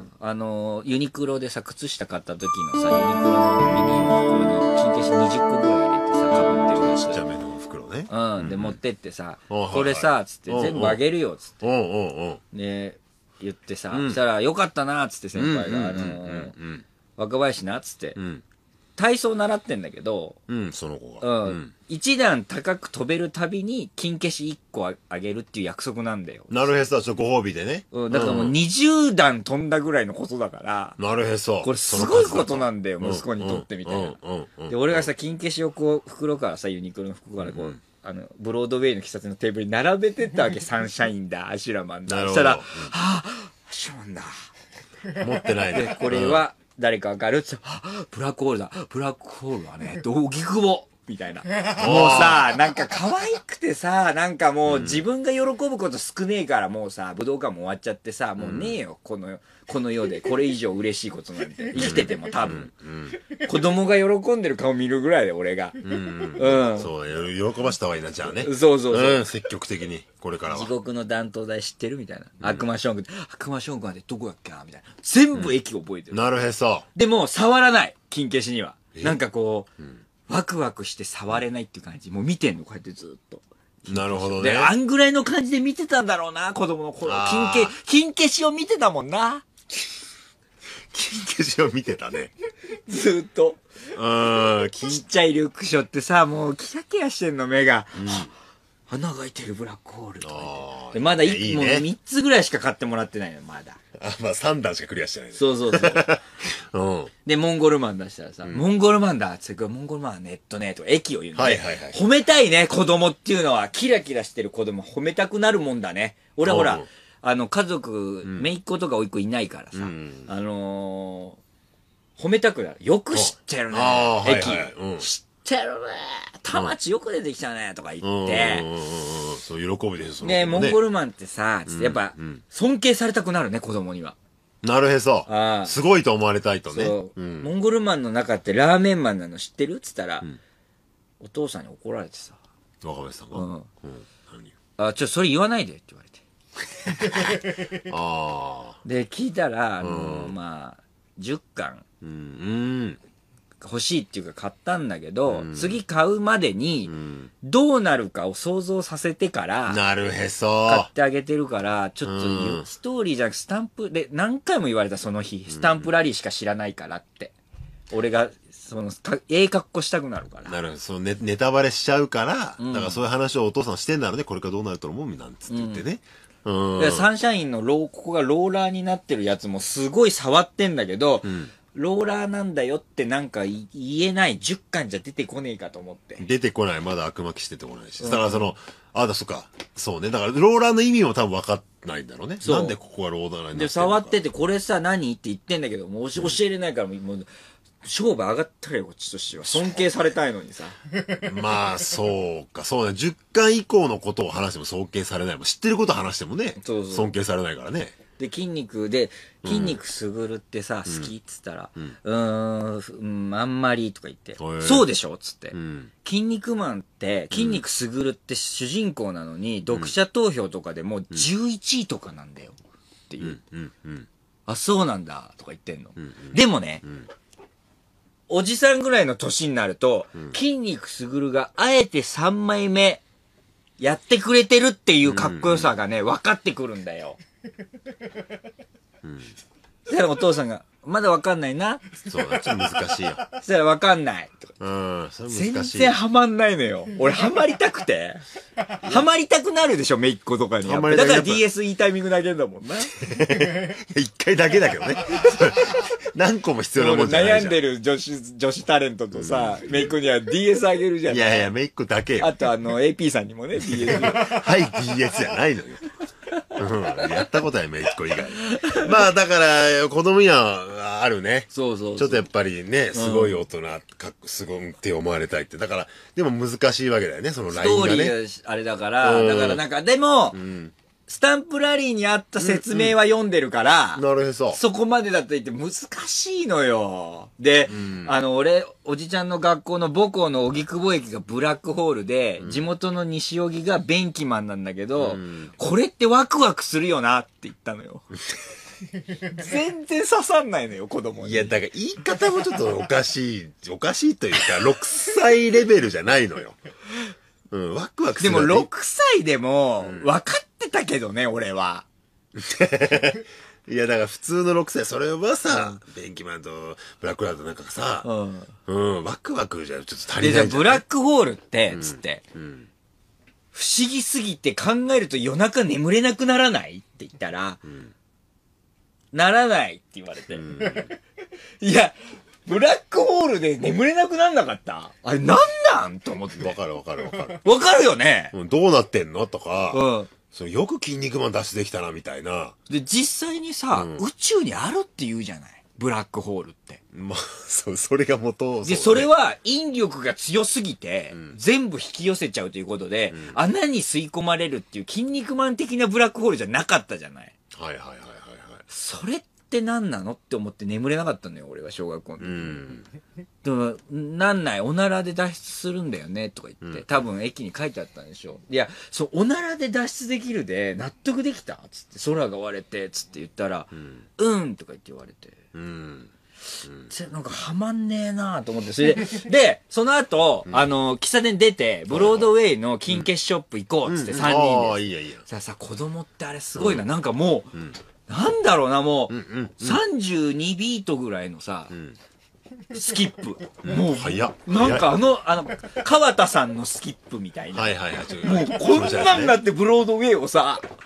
あの、ユニクロでさ、靴下買った時のさ、ユニクロのミニ袋に金消しにじゅっこぐらい入れてさ、かぶってるやつ。 ちっちゃめの袋ね。 うん。で、持ってってさ、これさ、つって、全部あげるよ、つって。で、言ってさ、したら、よかったな、つって先輩が、あの、若林な、つって。体操習ってんだけど、 うん、その子が。うん。一段高く飛べるたびに、金消し一個あげるっていう約束なんだよ。 なるへそ、ちょっとご褒美でね。 うん、だからもうにじゅう段飛んだぐらいのことだから。 なるへそ。 これすごいことなんだよ、息子にとってみたいな。で、俺がさ、金消しをこう、袋からさ、ユニクロの袋からこう、あの、ブロードウェイの喫茶店のテーブルに並べてったわけ。サンシャインだ、アシュラマンだ。そしたら、はぁ、アシュラマンだ。 持ってないね。 で、これは、誰かわかるって言ったら、ブラックホールだ。ブラックホールはね、荻窪みたいな。もうさ、なんか可愛くてさ、なんかもう自分が喜ぶこと少ねえからもうさ、武道館も終わっちゃってさ、もうねえよ、この、この世で。これ以上嬉しいことなんて。生きてても多分。子供が喜んでる顔見るぐらいで、俺が。うん。 そう、喜ばした方がいいな、じゃあね。 そうそうそう。 うん、積極的に、これからは。 地獄の断頭台知ってるみたいな。悪魔将軍。悪魔将軍ってどこやっけなみたいな。全部駅覚えてる。 なるへそ。 でも、触らない。金消しには。なんかこう、ワクワクして触れないっていう感じ。もう見てんの、こうやってずっと。 なるほどね。 で、あんぐらいの感じで見てたんだろうな、子供の頃。金消、金消しを見てたもんな。 金消しを見てたね。 ずっと。 うん。 ちっちゃいリュックショってさ、もうキラキラしてんの、目が。うん、穴が開いてるブラックホールとかで。まだいい、ね、もうみっつぐらいしか買ってもらってないの、まだ。 あ、まあさん段しかクリアしてない、ね。 そうそうそう。 うん。 で、モンゴルマン出したらさ、うん、モンゴルマンだっつって、モンゴルマンはネットね、とか、駅を言うの、ね。 はいはいはい。 褒めたいね、子供っていうのは。キラキラしてる子供褒めたくなるもんだね。俺はほら、あの、家族、うん、姪っ子とか甥っ子いないからさ、うん、あのー、褒めたくなる。よく知ってるね。駅。はいはいうん、知ってるね田町よく出てきたねとか言って、 そう喜ぶでしょ。 ね、モンゴルマンってさ、つってやっぱ尊敬されたくなるね、子供には。 なるへそ。すごいと思われたいとね。 そう。モンゴルマンの中ってラーメンマンなの知ってるっつったら、お父さんに怒られてさ。 若林さんが。うん。 あ、ちょ、それ言わないでって言われて。 ああ。 で、聞いたら、あの、まあ、じゅっかん。うん。欲しいっていうか買ったんだけど、次買うまでに、どうなるかを想像させてから、 なるへそ。 買ってあげてるから、ちょっと、ストーリーじゃなくスタンプで、何回も言われたその日、スタンプラリーしか知らないからって。俺が、その、ええ格好したくなるから。 なるほど。そのネネタバレしちゃうから、だからそういう話をお父さんしてんだろうね、これからどうなると思うなんつって言ってね。 うん。サンシャインのロー、ここがローラーになってるやつもすごい触ってんだけど、ローラーなんだよってなんか言えないじゅっかんじゃ出てこねえかと思って。 出てこない。まだ悪魔騎士出てこないし。だからその、あ、だ、そっか。そうね。だからローラーの意味も多分分かんないんだろうね。なんでここがローラーになってるのか。 で、触ってて、これさ、何って言ってんだけど、もう教えれないから、もう、勝負上がったらよ、こっちとしては。尊敬されたいのにさ。 まあ、そうか。そうね。じゅっかん以降のことを話しても尊敬されないもん。知ってること話してもね。そうそう尊敬されないからね。 で、筋肉で、筋肉すぐるってさ、好きっつったら、うーん、あんまりとか言って、そうでしょっつって。筋肉マンって、筋肉すぐるって主人公なのに、読者投票とかでもじゅういちいとかなんだよ。っていう。あ、そうなんだ、とか言ってんの。でもね、おじさんぐらいの年になると、筋肉すぐるがあえてさんまいめやってくれてるっていうかっこよさがね、分かってくるんだよ。うん。そしたらお父さんが、まだ分かんないな。 そうだ、ちょっと難しいよ。 そしたら分かんない。 うん、それ難しい。 全然ハマんないのよ。俺ハマりたくて。ハマりたくなるでしょ、めいっ子とかに。だから ディーエス いいタイミングだけだもんな。 一回だけだけどね。何個も必要なもんじゃないじゃん。 悩んでる女子、女子タレントとさ、めいっ子には ディーエス あげるじゃん。 いやいや、めいっ子だけよ。 あとあの、エーピー さんにもね、ディーエス。 はい、ディーエス じゃないのよ。うん、やったことないめいっ子以外。まあだから子供にはあるね。 そうそうそう。 ちょっとやっぱりね、すごい大人、かっこすごいって思われたいって。だからでも難しいわけだよね、そのラインがね。ストーリーがあれだから、だからなんかでも、うん、スタンプラリーにあった説明は読んでるから、 うんうん、なるほど。 そこまでだと言って難しいのよ。で、うん、あの、俺、おじちゃんの学校の母校の荻窪駅がブラックホールで、うん、地元の西荻が便器マンなんだけど、うん、これってワクワクするよなって言ったのよ。全然刺さんないのよ、子供に。 いや、だから言い方もちょっとおかしい、おかしいというか、ろくさいレベルじゃないのよ。うん、ワクワクする。 でもろくさいでも、分かってたけどね、俺は。 いや、だから普通のろくさい、それはさ、うん、ベンキマンとブラックラウドなんかさ、うん、うん、ワクワクじゃちょっと足りないじゃん。 で、ブラックホールって、つって、うんうん、不思議すぎて考えると夜中眠れなくならないって言ったら、うん、ならないって言われて。うん、いや、ブラックホールで眠れなくなんなかった？あれなんなんと思って。 わかるわかるわかる。 わかるよね、 うん、どうなってんのとか、うん。それよく筋肉マン脱出できたな、みたいな。 で、実際にさ、うん、宇宙にあるって言うじゃないブラックホールって。 まあ、そ、それが元、 で、それは引力が強すぎて、うん、全部引き寄せちゃうということで、うん、穴に吸い込まれるっていう筋肉マン的なブラックホールじゃなかったじゃない。 はいはいはいはいはい。 それって何なのって思って眠れなかったのよ、俺は小学校の時。うん、でも、なんない、おならで脱出するんだよね、とか言って、うん、多分駅に書いてあったんでしょ。いや、そう、おならで脱出できるで、納得できたつって、空が割れて、つって言ったら、うん、うんとか言って言われて。うん。うん、なんか、はまんねえなと思って、それで、で、その後、うん、あの、喫茶店出て、ブロードウェイの金消しショップ行こう、つってさんにんで。ああ、いいやいいや。さあさ、子供ってあれすごいな、うん、なんかもう、うんなんだろうな、もう、うんうんうん、さんじゅうにビートぐらいのさ、うん、スキップ。もう、早っ。なんかあの、あの、川田さんのスキップみたいな。はいはいはい。もう、こんなんなってブロードウェイをさ、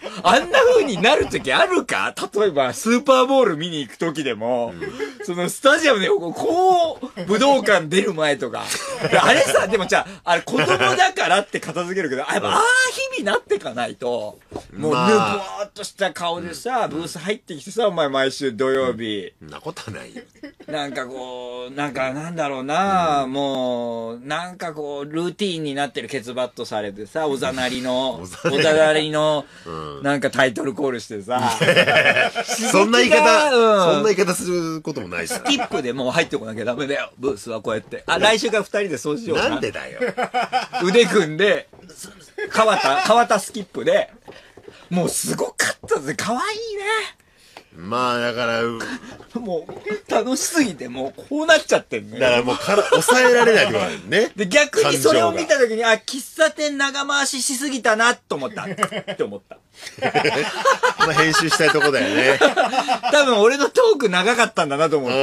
あんな風になる時あるか？例えば、スーパーボール見に行く時でも、うん、そのスタジアムでこう、武道館出る前とか。あれさ、でもじゃあ、あれ子供だからって片付けるけど、やっぱ、ああ、日々なってかないと、もう、ぬぼーっとした顔でさ、ブース入ってきてさ、お前毎週土曜日。 そんなことはないよ。 なんかこう、なんかなんだろうな、うん、もう、なんかこう、ルーティーンになってるケツバットされてさ、おざなりの、おざなりの、なんかタイトルコールしてさ、 そんな言い方、うん、そんな言い方することもないし。 スキップでもう入ってこなきゃダメだよ、ブースはこうやって。あ、来週から二人でそうしようかな。 なんでだよ。 腕組んで、川田、川田スキップで、もうすごかったぜ、かわいいね。 まあだからもう楽しすぎてもうこうなっちゃってんね。 だからもうから抑えられないってことだよね。 で逆にそれを見た時にあ喫茶店長回ししすぎたなと思ったって思った。 まあ編集したいとこだよね。 多分俺のトーク長かったんだなと思った。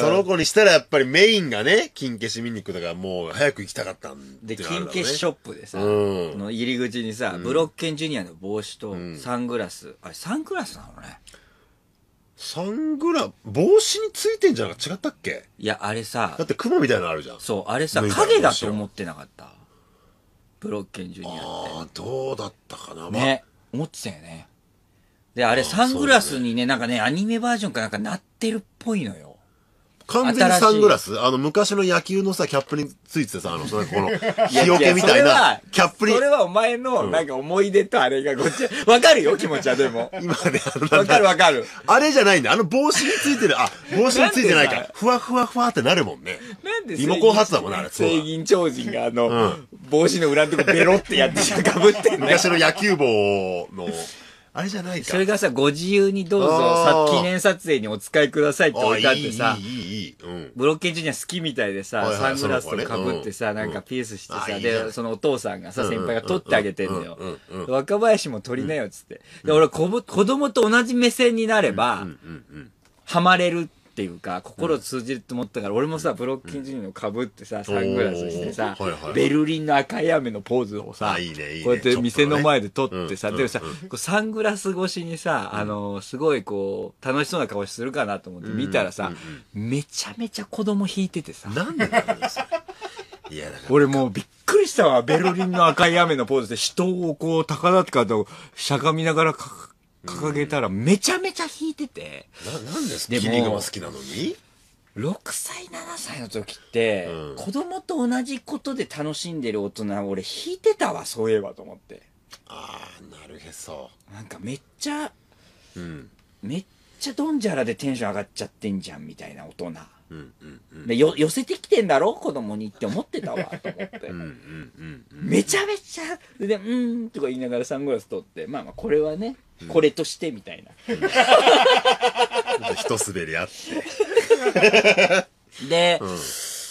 その子にしたらやっぱりメインがね金消し見に行くだからもう早く行きたかったんで、ね、金消しショップでさ、うん、の入り口にさ、うん、ブロッケンジュニアの帽子とサングラス、うん、あれサングラスなのね。 サングラ、帽子についてんじゃなく違ったっけ？ いや、あれさ。 だって雲みたいなのあるじゃん。 そう、あれさ、影だと思ってなかった。ブロッケンジュニアって。 ああ、どうだったかな。 ね。思ってたよね。で、あれサングラスにね、なんかね、アニメバージョンかなんかなってるっぽいのよ。 完全にサングラスあの、昔の野球のさ、キャップについててさ、あの、その、この、日よけみたいな、キャップに。 それはお前の、なんか思い出とあれがこっち、わかるよ、気持ちは、でも。 今ね、あの、わかるわかる。 あれじゃないんだ。あの帽子についてる、あ、帽子についてないか。ふわふわふわってなるもんね。 なんでリモコン発だもんね、あれ。 聖銀超人があの、帽子の裏のとこベロってやってかぶってんね。 昔の野球帽の、あれじゃないか。 それがさ、ご自由にどうぞ、さ記念撮影にお使いくださいって置いてあってさ、 いい、いい、いい。うん、 ブロッケンジュニア好きみたいでさ、サングラスとか被ってさ、なんかピースしてさ、で、そのお父さんがさ、先輩が撮ってあげてんのよ。若林も撮りなよっつって。で、俺、子供と同じ目線になれば、ハマれるっていうか、心通じると思ったから、俺もさ、ブロッケンジュニアの被ってさ、サングラスしてさ、ベルリンの赤い雨のポーズをさ、こうやって店の前で撮ってさ、でもさ、サングラス越しにさ、あの、すごいこう、楽しそうな顔するかなと思って見たらさ、めちゃめちゃ子供引いててさ。 なんでだろうね、それ。いや、だから。 俺もうびっくりしたわ、ベルリンの赤い雨のポーズで人をこう、高々としゃがみながらか、掲げたらめちゃめちゃ弾いてて。 な、なんですか？キリグマ好きなのにろくさい、ななさいの時って、うん、子供と同じことで楽しんでる大人、俺弾いてたわ、そういえばと思って。 ああ、なるへそ。 なんかめっちゃ、うん、めっちゃドンジャラでテンション上がっちゃってんじゃん、みたいな大人。うんうんうん、でよ寄せてきてんだろ子供にって思ってたわと思ってめちゃめちゃでうーんとか言いながらサングラス取ってまあまあこれはね、うん、これとしてみたいな、 うん、一滑りあってで、うん、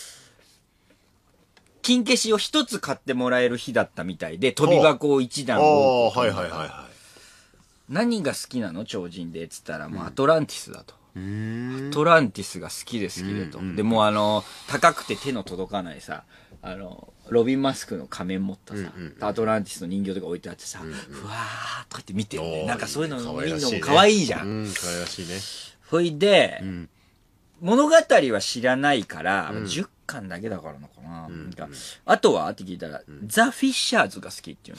金消しを一つ買ってもらえる日だったみたいで飛び箱を一段をはいはいはいはい何が好きなの超人でっつったらもうアトランティスだと、アトランティスが好きで好きでと。でもあの、高くて手の届かないさ、あの、ロビンマスクの仮面持ったさ、アトランティスの人形とか置いてあってさ、ふわーとかって見てるね。なんかそういうの見るのも可愛いじゃん。 うん、可愛らしいね。 ほいで、物語は知らないから、じゅっかんだけだからのかな。なんかあとはって聞いたら、ザ・フィッシャーズが好きっていう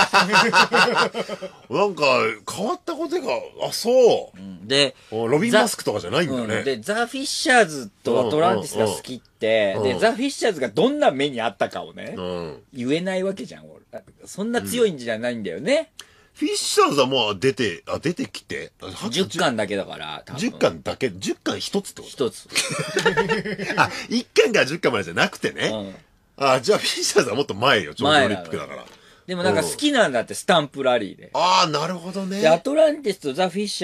の。なんか、変わったことが、あ、そう。 で、 ロビンマスクとかじゃないんだね。 で、ザ・フィッシャーズとアトランティスが好きって、で、ザ・フィッシャーズがどんな目にあったかをね、言えないわけじゃん、俺。そんな強いんじゃないんだよね。 フィッシャーズはもう出て、あ、出てきて。 じゅっかんだけだから、 じゅっかんだけ、じゅっかん一つってこと一つ。 あ、いっかんからじゅっかんまでじゃなくてね。うん、あ、じゃあフィッシャーズはもっと前よ、ちょうどオリンピックだから。 でもなんか好きなんだって、スタンプラリーで。 ああ、なるほどね。 で、アトランティスとザ・フィッシャーズっ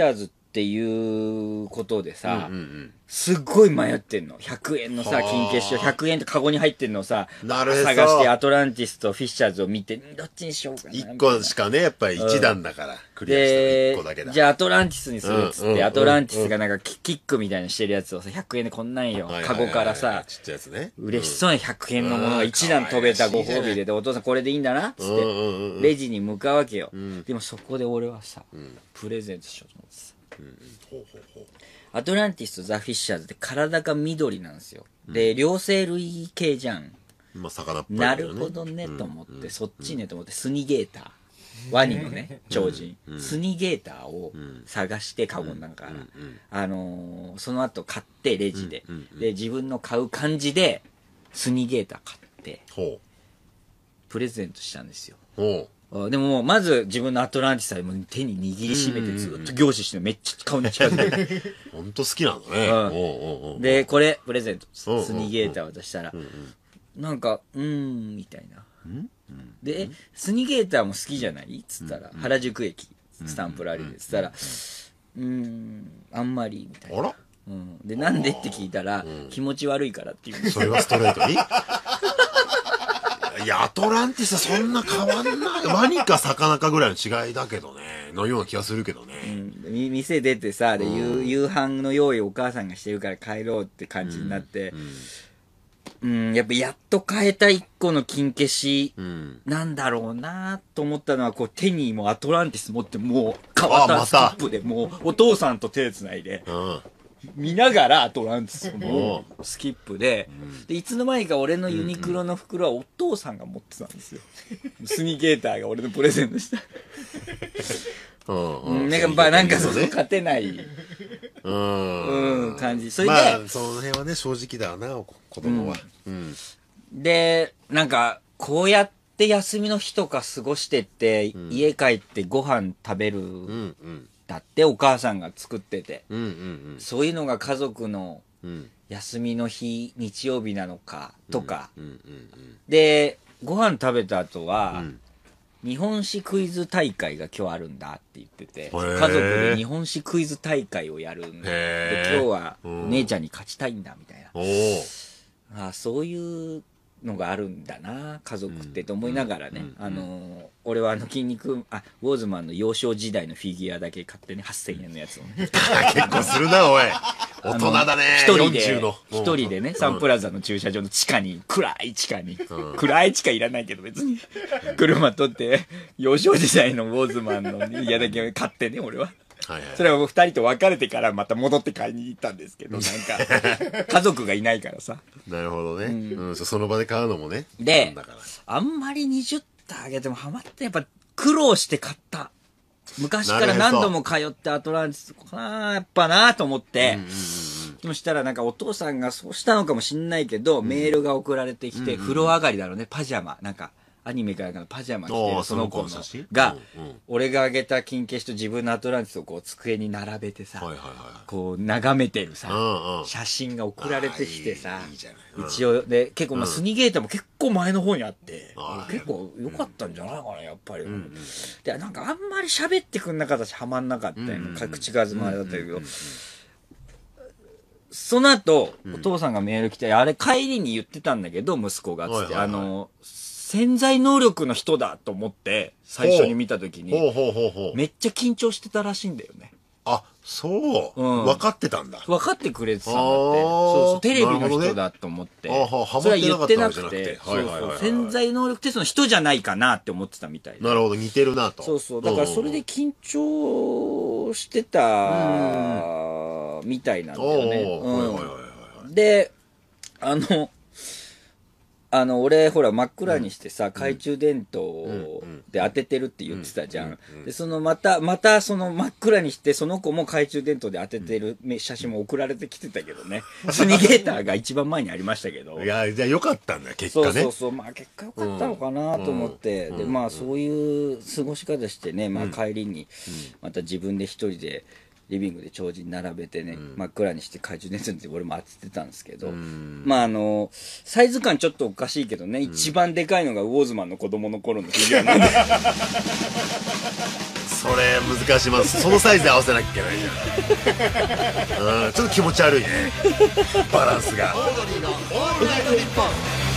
っていうことでさ、 うんうんうんすっごい迷ってんの。ひゃくえんのさ、金消しをひゃくえんってカゴに入ってんのをさ、 なるほど探してアトランティスとフィッシャーズを見て、どっちにしようかな。 いっこしかね、やっぱりいちだんだから、クリアしたらいっこだけだ。 じゃあアトランティスにするっつって、 うんうんアトランティスがなんかキキックみたいにしてるやつをさ、ひゃくえんでこんなんよ。カゴからさ、 ちっちゃいやつね。 嬉しそうにひゃくえんのものがいちだん飛べたご褒美で、で、お父さんこれでいいんだなっつって、レジに向かうわけよ。でもそこで俺はさ、プレゼントしようと思ってさ。アトランティスとザ・フィッシャーズって体が緑なんですよ。で、両生類系じゃん。 まあ、魚っぽい。 なるほどね、と思って、そっちね、と思って、スニゲーター。ワニのね、超人。スニゲーターを探して、カゴの中から。あのー、その後買って、レジで。で、自分の買う感じで、スニゲーター買って、プレゼントしたんですよ。 ほう。 でももう、まず自分のアトランティスはもう手に握りしめてずっと凝視してめっちゃ顔に近づいて。 ほんと好きなんだね。 うんで、これ、プレゼント。スニゲーター渡したら、なんか、うーん、みたいな。で、えスニゲーターも好きじゃないつったら、原宿駅、スタンプラリーで。つったら、うーん、あんまり、みたいな。 あらうん。で、なんでって聞いたら、気持ち悪いからっていう。 それはストレートにいや、アトランティスはそんな変わんない。ワニか魚かぐらいの違いだけどね。のような気がするけどね。 うん、店出てさ、で、夕夕飯の用意お母さんがしてるから帰ろうって感じになって、うん、うん、やっぱやっと買えた一個の金消し、なんだろうなと思ったのは、こう手にもうアトランティス持って、もう変わったスキップで、もうお父さんと手つないで、うん見ながらアトランティスのスキップで、で、いつの間にか俺のユニクロの袋はお父さんが持ってたんですよ。スニゲーターが俺のプレゼントした。うん、なんかやっぱなんかその勝てない、うん、感じ。それで、 まあ、その辺はね、正直だな、子供は。うん。 で、なんか、こうやって休みの日とか過ごしてって、家帰ってご飯食べる。うんうんだってお母さんが作ってて、うんうんうん、そういうのが家族の休みの日、日曜日なのかとか、うんうんうんうん、でご飯食べた後は、うん、日本史クイズ大会が今日あるんだって言ってて、家族で日本史クイズ大会をやるんで、今日は姉ちゃんに勝ちたいんだみたいな、あそういうのがあるんだな家族ってと思いながらね、うん、あのー、俺はあの筋肉あウォーズマンの幼少時代のフィギュアだけ買ってねはっせんえんのやつをね結構するなおい大人だね一人で一人でね、うん、サンプラザの駐車場の地下に暗い地下に、うん、暗い地下いらないけど別に車取って幼少時代のウォーズマンのフィギュアだけ買ってね俺ははいはい、それは二人と別れてからまた戻って買いに行ったんですけど、なんか、家族がいないからさ。 なるほどね。うんうん、その場で買うのもね。 で、あんまりにじゅったあげてもハマってやっぱ苦労して買った。昔から何度も通ってアトランティスかな、やっぱなと思って。うんうんうん、そしたらなんかお父さんがそうしたのかもしんないけど、うん、メールが送られてきて、うんうん、風呂上がりだろうね、パジャマ。なんか、アニメからのパジャマ着てるその子のが、うんうん、俺があげた金消しと自分のアトランティスをこう机に並べてさ、はいはいはい、こう眺めてるさ、うんうん、写真が送られてきてさ、いいいいじゃない、うん、一応で結構まあスニゲーターも結構前の方にあって、うん、結構良かったんじゃないかなやっぱり、うんうん、でなんかあんまり喋ってくんなかったしハマんなかったよ、うんうん、口数もあれだったけど、うんうんうん、その後、うん、お父さんがメール来てあれ帰りに言ってたんだけど息子がつって、はいはいはい、あの潜在能力の人だと思って最初に見た時にめっちゃ緊張してたらしいんだよね。 あ、そう、うん、分かってたんだ。 分かってくれてたんだって。そうそうテレビの人だと思って、ね、それは言ってなくて、そうそう潜在能力ってその人じゃないかなって思ってたみたいで。 なるほど似てるなと。 そうそうだからそれで緊張してたみたいなんだよね。であの。あの、俺、ほら、真っ暗にしてさ、うん、懐中電灯で当ててるって言ってたじゃん。で、その、また、また、その、真っ暗にして、その子も懐中電灯で当ててる写真も送られてきてたけどね。スニゲーターが一番前にありましたけど。 いや、じゃあよかったんだ、結果ね。 そうそうそう。まあ、結果よかったのかなと思って。うん、で、まあ、そういう過ごし方してね、まあ、帰りに、また自分で一人で、リビングで長寿に並べてね、うん、真っ暗にして懐中電灯で俺も当ててたんですけど、うん、まああのサイズ感ちょっとおかしいけどね、うん、一番でかいのがウォーズマンの子供の頃のフィギュアなんでそれ難しい。まずそのサイズで合わせなきゃいけないじゃん。うん、ちょっと気持ち悪いね、バランスが。オードリーのオールナイトニッポン。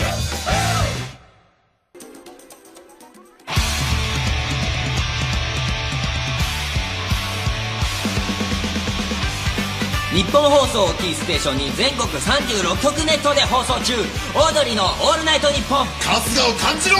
日本放送をキーステーションに全国さんじゅうろっきょくネットで放送中、オードリーのオールナイトニッポン。 春日を感じろ。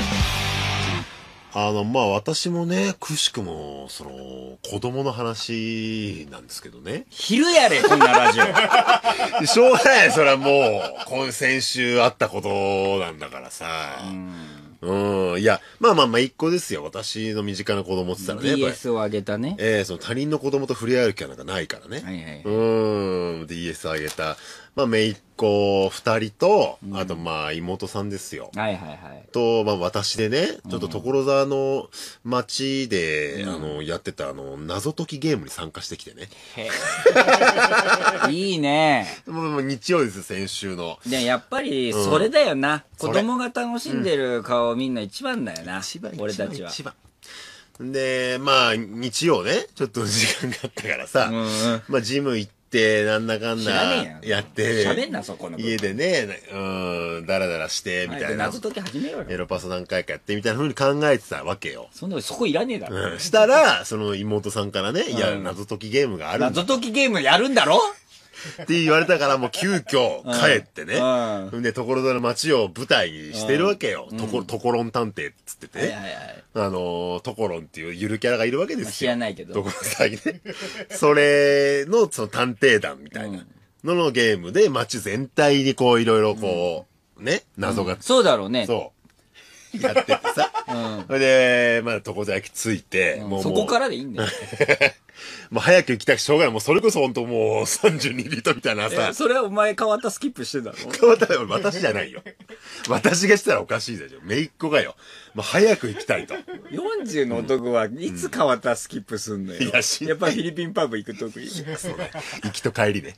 あのまあ私もね、くしくもその子供の話なんですけどね。 昼やれこんなラジオ。 しょうがない。それはもう今先週あったことなんだからさ。うん、うん、いやまあまあまあ一個ですよ。私の身近な子供って言ったらね、 ディーエス をあげたね。 ええー、その他人の子供と触れ合う機会なんかないからね。 はいはい、 うん ディーエス あげたまあ姪っ子二人と、うん、あとまあ妹さんですよ。 はいはいはい。とまあ私でね、ちょっと所沢の町で、うん、あのやってたあの謎解きゲームに参加してきてね。 へえ。いいね。 もう日曜ですよ、先週の。 でやっぱりそれだよな。うん、子供が楽しんでる顔みんな一番だよな。一番俺たちは。一番。でまあ日曜ね、ちょっと時間があったからさ、うんうん、まあジム行って。でなんだかんだやって喋んなそこの家でね、うんダラダラしてみたいな、 謎解き始めろよ。 エロパス何回かやってみたいな風に考えてたわけよ。 そんなそこいらねえだろ、 うん、したらその妹さんからね、うん、いや謎解きゲームがあるんだ、 謎解きゲームやるんだろって言われたから、もう急遽帰ってね、うん、で所沢の街を舞台にしてるわけよ。とこところん探偵っつってて、はいはいはい、あのー、ところんっていうゆるキャラがいるわけですよ。 知らないけど。 所沢にね。それのその探偵団みたいなののゲームで街全体にこういろいろこう、うん、ね謎が、 うん、そうだろうね。 そう。やっててさ。それで、まあ、床座焼きついて、 うん、もう。そこからでいいんだよ。 もう早く行きたくしょうがない。もうそれこそ本当もうさんじゅうにリットルみたいなさ。 それはお前変わったスキップしてたの？ 変わったよ。私じゃないよ。私がしたらおかしいでしょ。姪っ子がよ。もう早く行きたいと。よんじゅうの男はいつ変わったスキップすんのよ。うん、いや、やっぱフィリピンパブ行く得意。 そうね。行きと帰りね。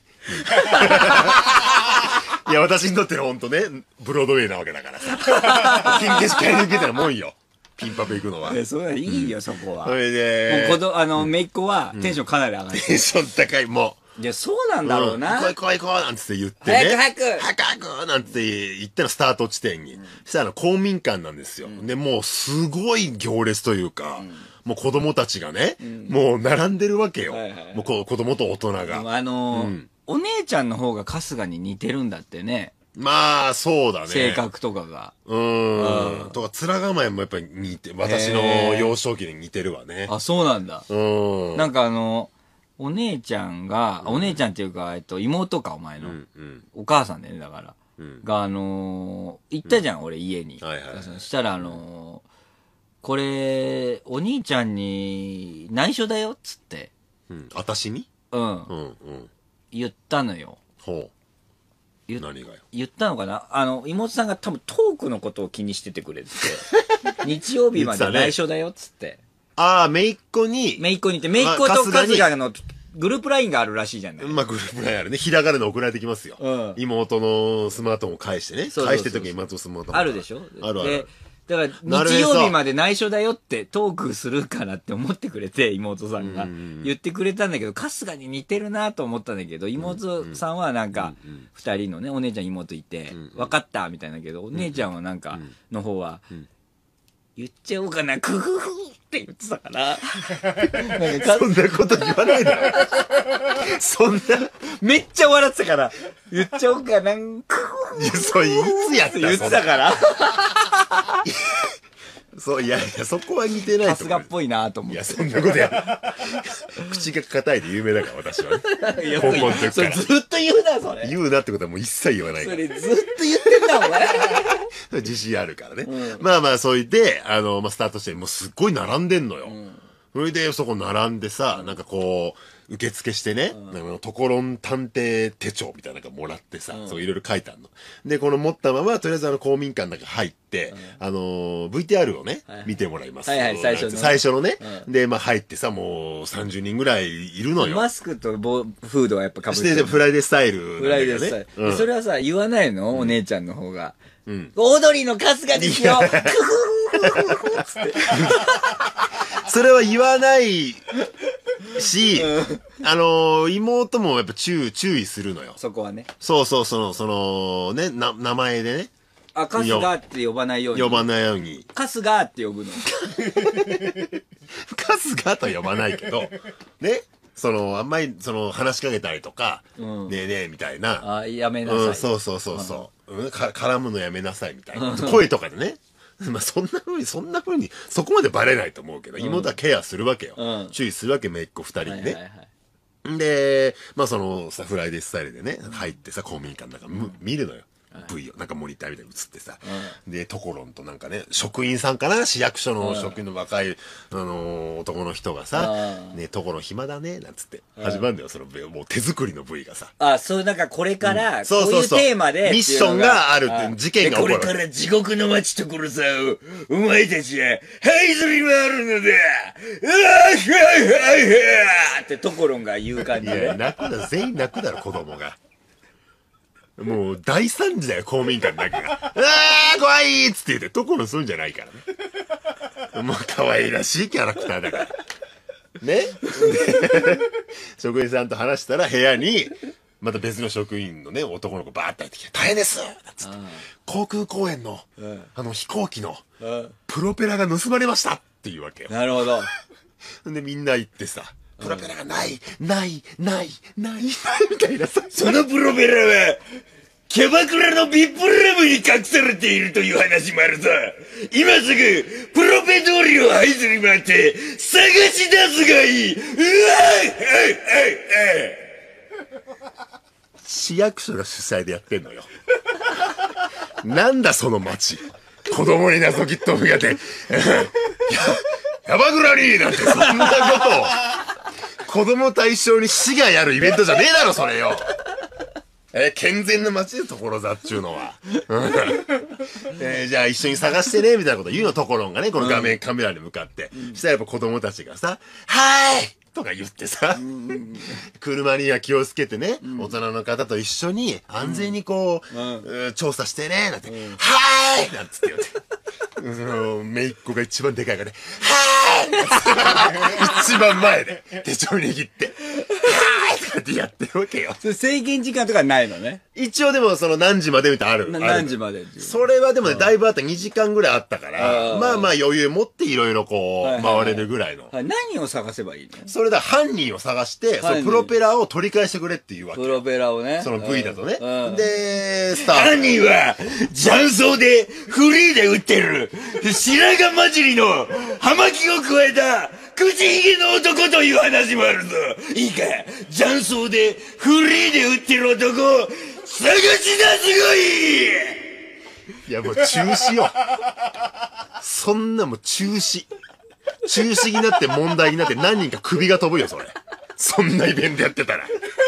いや、私にとってほんとね、ブロードウェイなわけだからさ。金消し買いに行けたらもんよ。ピンパブ行くのは。 え、それいいよ、うん、そこは。 それで、 もう子供、あの、姪っ子はテンションかなり上がる。 テンション高い、もう。いや、そうなんだろうな。 行こう行こう行こうなんつって言ってね。 早く早く早く早くなんて言ったらスタート地点に。そしたら公民館なんですよ。で、もうすごい行列というか、もう子供たちがね、もう並んでるわけよ。もう子供と大人が。 あの、お姉ちゃんの方が春日に似てるんだってね。 まあ、そうだね。 性格とかが。 うーん。とか、面構えもやっぱり似て、私の幼少期に似てるわね。 あ、そうなんだ。 うん。 なんかあの、お姉ちゃんが、お姉ちゃんっていうか、えっと、妹か、お前の。お母さんだよね、だから。が、あの、行ったじゃん、俺、家に。はいはい。そしたら、あの、これ、お兄ちゃんに内緒だよ、っつって。 うん。私に？ うん。うんうん。言ったのよ。 ほう。何がよ。 言ったのかな、あの、妹さんが多分トークのことを気にしててくれてて、日曜日まで内緒だよっつって。 ああ、姪っ子に。 姪っ子にって、姪っ子と春日のグループラインがあるらしいじゃない。 まあ、グループラインあるね。ひらがなで送られてきますよ。うん、妹のスマートフォンを返してね。そうそうそうそう、返してる時に妹のスマートフォン。 あるでしょ。 あるある。 だから、日曜日まで内緒だよってトークするかなって思ってくれて、妹さんが。言ってくれたんだけど、春日に似てるなと思ったんだけど、妹さんはなんか、二人のね、お姉ちゃん妹いて、分かったみたいだけど、お姉ちゃんはなんか、の方は、言っちゃおうかな、クフフって言ってたから。 そんなこと言わないだろ。そんな。 めっちゃ笑ってたから、言っちゃおうかな、クフフ。 いや、それいつやった言ってたから。 そう、いやいや、そこは似てないと思う。 さすがっぽいなと思って。 いや、そんなことやる。口が硬いで有名だから、私はね。高校の時から。 それずっと言うな、それ。 言うなってことはもう一切言わないから。 それずっと言ってんだ、お前。 自信あるからね。うん、まあまあ、それで、あの、まあ、スタートして、もうすっごい並んでんのよ。うん、それで、そこ並んでさ、うん、なんかこう、受付してね、うん、なんかところん探偵手帳みたいなのがもらってさ、うん、そういろいろ書いてあるの。で、この持ったまま、とりあえずあの公民館の中入って、うん、あのー、ブイティーアール をね、はい、見てもらいます。 はいはい、最初の、ね。 最初のね、うん。で、まあ入ってさ、もうさんじゅうにんぐらいいるのよ。 マスクとボフードはやっぱ被ってる。して、フライデースタイル、ね。 フライデースタイル。うん、それはさ、言わないの、お姉ちゃんの方が。うん。オードリーの春日ですよ。クフフフフフつって。 それは言わないし、あのー、妹もやっぱ注注意するのよ。 そこはね。 そうそう、その、その、ね、な、名前でね。 あ、春日って呼ばないように。 呼ばないように。 春日って呼ぶの。 春日とは呼ばないけど、ね。その、あんまり、その、話しかけたりとか、うん、ねえねえ、みたいな。 あ、やめなさい。 うん、そうそうそうそう。うん、か絡むのやめなさい、みたいな。声とかでね。まあ、そんな風に、そんな風に、そこまでバレないと思うけど、妹はケアするわけよ。うん、注意するわけ、めいっ子二人にね。はいはいはい、で、まあ、その、さ、フライデースタイルでね、入ってさ、公民館なんか、うん、見るのよ。V をなんかモニターみたいに映ってさ、うん、でトコロンとなんかね職員さんかな市役所の職員の若い、あのー、男の人がさ「ねトコロン暇だね」なんつって始まるんだよそのもう手作りの V がさあそうなんかこれからこういうテーマでミッションがあるって事件が起こるこれから地獄の町所さんをお前たちは這いずり回るのだうわーひゃいひゃいひゃってトコロンが言う感じでいや泣くだ全員泣くだろ子供がもう大惨事だよ、公民館だけが。ああ怖いっつって言って、トコロンするんじゃないからね。もう可愛らしいキャラクターだから。ね職員さんと話したら部屋に、また別の職員のね、男の子バーッと入ってきて、大変ですなんつって。航空公園の、あの飛行機の、プロペラが盗まれましたっていうわけよ。 なるほど。 で、みんな行ってさ、プロペラがない、ない、ない、ない、みたいなさ。 そのプロペラは、キャバクラのビップルームに隠されているという話もあるぞ。今すぐ、プロペ通りを這いずり回って、探し出すがいい。うわい、はい、はい、 はい。市役所が主催でやってんのよ。なんだその街。子供に謎きっとふやて、キャバクラになんてそんなことを。子供対象に市がやるイベントじゃねえだろ、それよ。えー、健全な街で所沢っちゅうのは。えー、じゃあ一緒に探してね、みたいなこと言うの、トコロンがね、この画面カメラに向かって。うん、したらやっぱ子供たちがさ、はーいとか言ってさ、車には気をつけてね、うん、大人の方と一緒に安全にこう、うん、調査してね、なんて、うん、はーいなんつって言って。めいっ子が一番でかいからね、はーい一番前で手帳握って、はーいとかってやってるわけよ。 それ制限時間とかないのね。 一応でもその何時までみたいなある。 何時までそれはでもね、だいぶあったにじかんぐらいあったから、まあまあ余裕持っていろいろこう、回れるぐらいの。 何を探せばいいの？ それだ、犯人を探して、そのプロペラを取り返してくれっていうわけ。 プロペラをね。 その V だとね。で、スタート。 犯人は、雀荘でフリーで撃ってる、白髪混じりの葉巻を加えた、口ひげの男という話もあるぞ。いいか、雀荘でフリーで撃ってる男を探し出すがいい。 いやもう中止よ。そんなもう中止。中止になって問題になって何人か首が飛ぶよ、それ。そんなイベントやってたら。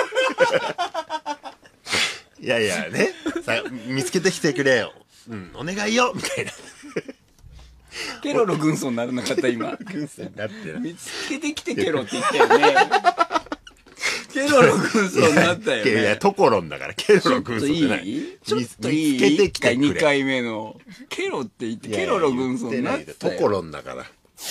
いやいやね、さ、見つけてきてくれよ。うん、お願いよみたいな。 ケロロ軍曹にならなかった今。 軍曹になってる。 見つけてきてケロって言ったよね。ケロロ軍曹になったよね。 いや、トコロンだからケロロ軍曹じゃない。 ちょっといい？見つけてきてくれ。にかいめの。ケロって言ってケロロ軍曹になったよ。 トコロンだから。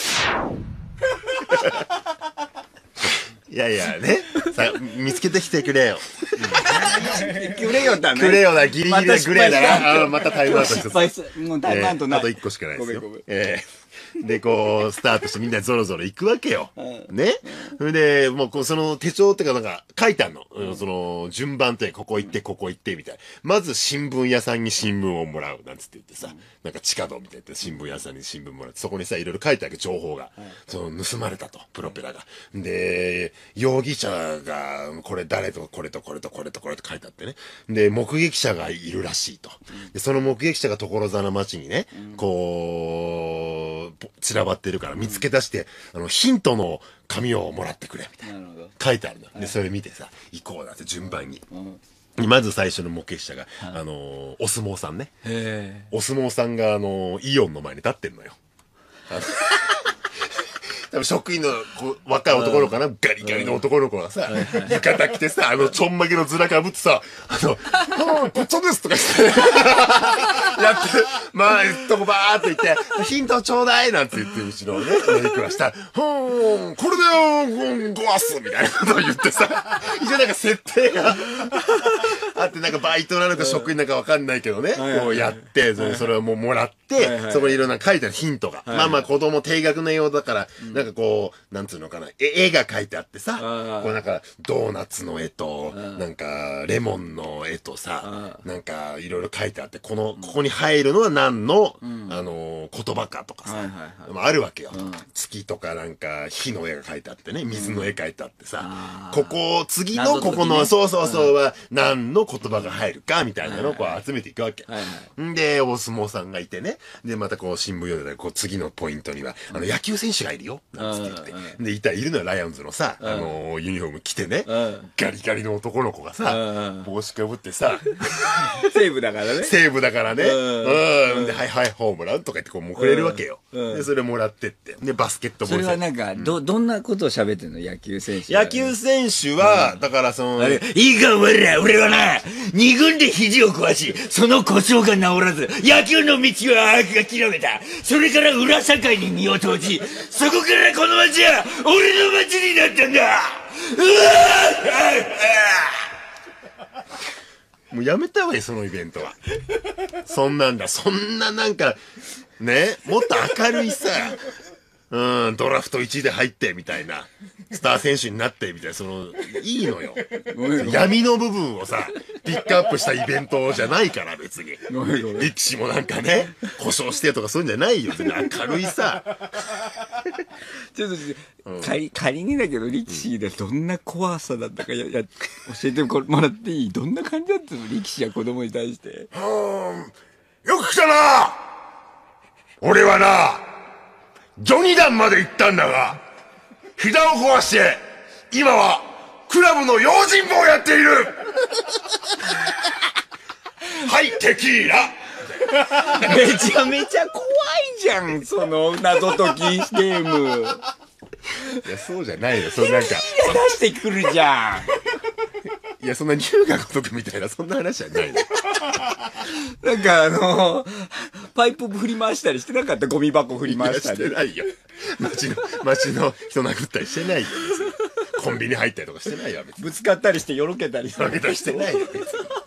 いやいやね、さ、見つけてきてくれよ。 くれよだね。 くれよだ、ギリギリでグレーだな。あ、またタイムアウトして失敗する。もうタイムアウトない。 あといっこしかないですよ。ええ。で、こう、スタートしてみんなゾロゾロ行くわけよ。ね。それで、もう、こう、その手帳っていうかなんか書いてあるの。うん、その、順番って、ここ行って、ここ行って、みたいな。まず新聞屋さんに新聞をもらう、なんつって言ってさ、なんか地下道みたいな新聞屋さんに新聞もらって、そこにさ、いろいろ書いてある情報が、その、盗まれたと、プロペラが。で、容疑者が、これ誰と、これと、これと、これと、これと書いてあってね。で、目撃者がいるらしいと。で、その目撃者が所沢の町にね、こう、散らばってるから見つけ出して、あの、ヒントの紙をもらってくれ、みたいな。書いてあるの。で、それ見てさ、行こうだって順番に。まず最初の目撃者が、あの、お相撲さんね。お相撲さんが、あの、イオンの前に立ってんのよ。 多分職員のこ若い男の子かな、ガリガリの男の子がさ、浴衣着てさ、あの、ちょんまげのズラかぶってさ、あの、あこっちですとかして、やって、まあ、とこばーっと言って、ヒントちょうだいなんて言って、うちのね、メイクはしたら、ほーん、これでよ、ごわすみたいなことを言ってさ、一応なんか設定があって、なんかバイトなのか職員なんかわかんないけどね、こうやって、それをもうもらって、そこにいろんな書いてあるヒントが。まあまあ子供低学年用だから、なんかこう、なんつうのかな、絵が描いてあってさ、こうなんかドーナツの絵と、なんかレモンの絵とさ、なんかいろいろ書いてあって、この、ここに入るのは何の、あの、言葉かとかさ、あるわけよ。月とかなんか火の絵が描いてあってね、水の絵描いてあってさ、ここ、次のここの、そうそうそうは何の言葉が入るかみたいなのをこう集めていくわけ。んで、お相撲さんがいてね、で、またこう新聞読んでたら、こう次のポイントには、あの野球選手がいるよ、なんつって言って。で、いた、いるのよ、ライオンズのさ、あの、ユニフォーム着てね、ガリガリの男の子がさ、帽子かぶってさ、 西武だからね。 西武だからね、うん。で、はいはい、ホームランとか言ってこう、もうくれるわけよ。で、それもらってって。で、バスケットボール。 それはなんか、ど、どんなことを喋ってんの野球選手。 野球選手は、だからその、 いいか、俺ら、俺はな、二軍で肘を壊し、その故障が治らず、野球の道は諦めた。それから裏社会に身を投じ、そこからこの街は、俺の街になったんだ。うわもうやめた方がいい、そのイベントは。そんなんだ、そんななんか、ね、もっと明るいさ、うん、ドラフトいちいで入って、みたいな。スター選手になって、みたいな、その、いいのよ。闇の部分をさ、ピックアップしたイベントじゃないから、別に。力士もなんかね、故障してとかそういうんじゃないよ。明るいさ。 ちょっと、うん、仮、仮にだけど、力士でどんな怖さだったかや、や、教えてもらっていい？どんな感じだったの？力士や子供に対して。 うーん。よく来たな！俺はな、序二段まで行ったんだが、膝を壊して、今は、クラブの用心棒をやっているはい、テキーラめちゃめちゃ怖いじゃん、その謎解きゲーム。 いや、そうじゃないよ、そんなんか。 テキーラ出してくるじゃん。いや、そんな龍が如くみたいな、そんな話じゃないの。 なんかあのー、パイプ振り回したりしてなかった？ゴミ箱振り回したり。 してないよ。街の、街の人殴ったりしてないよ。コンビニ入ったりとかしてないよ、別に。 ぶつかったりしてよろけたりよろけたりしてないよ、別に。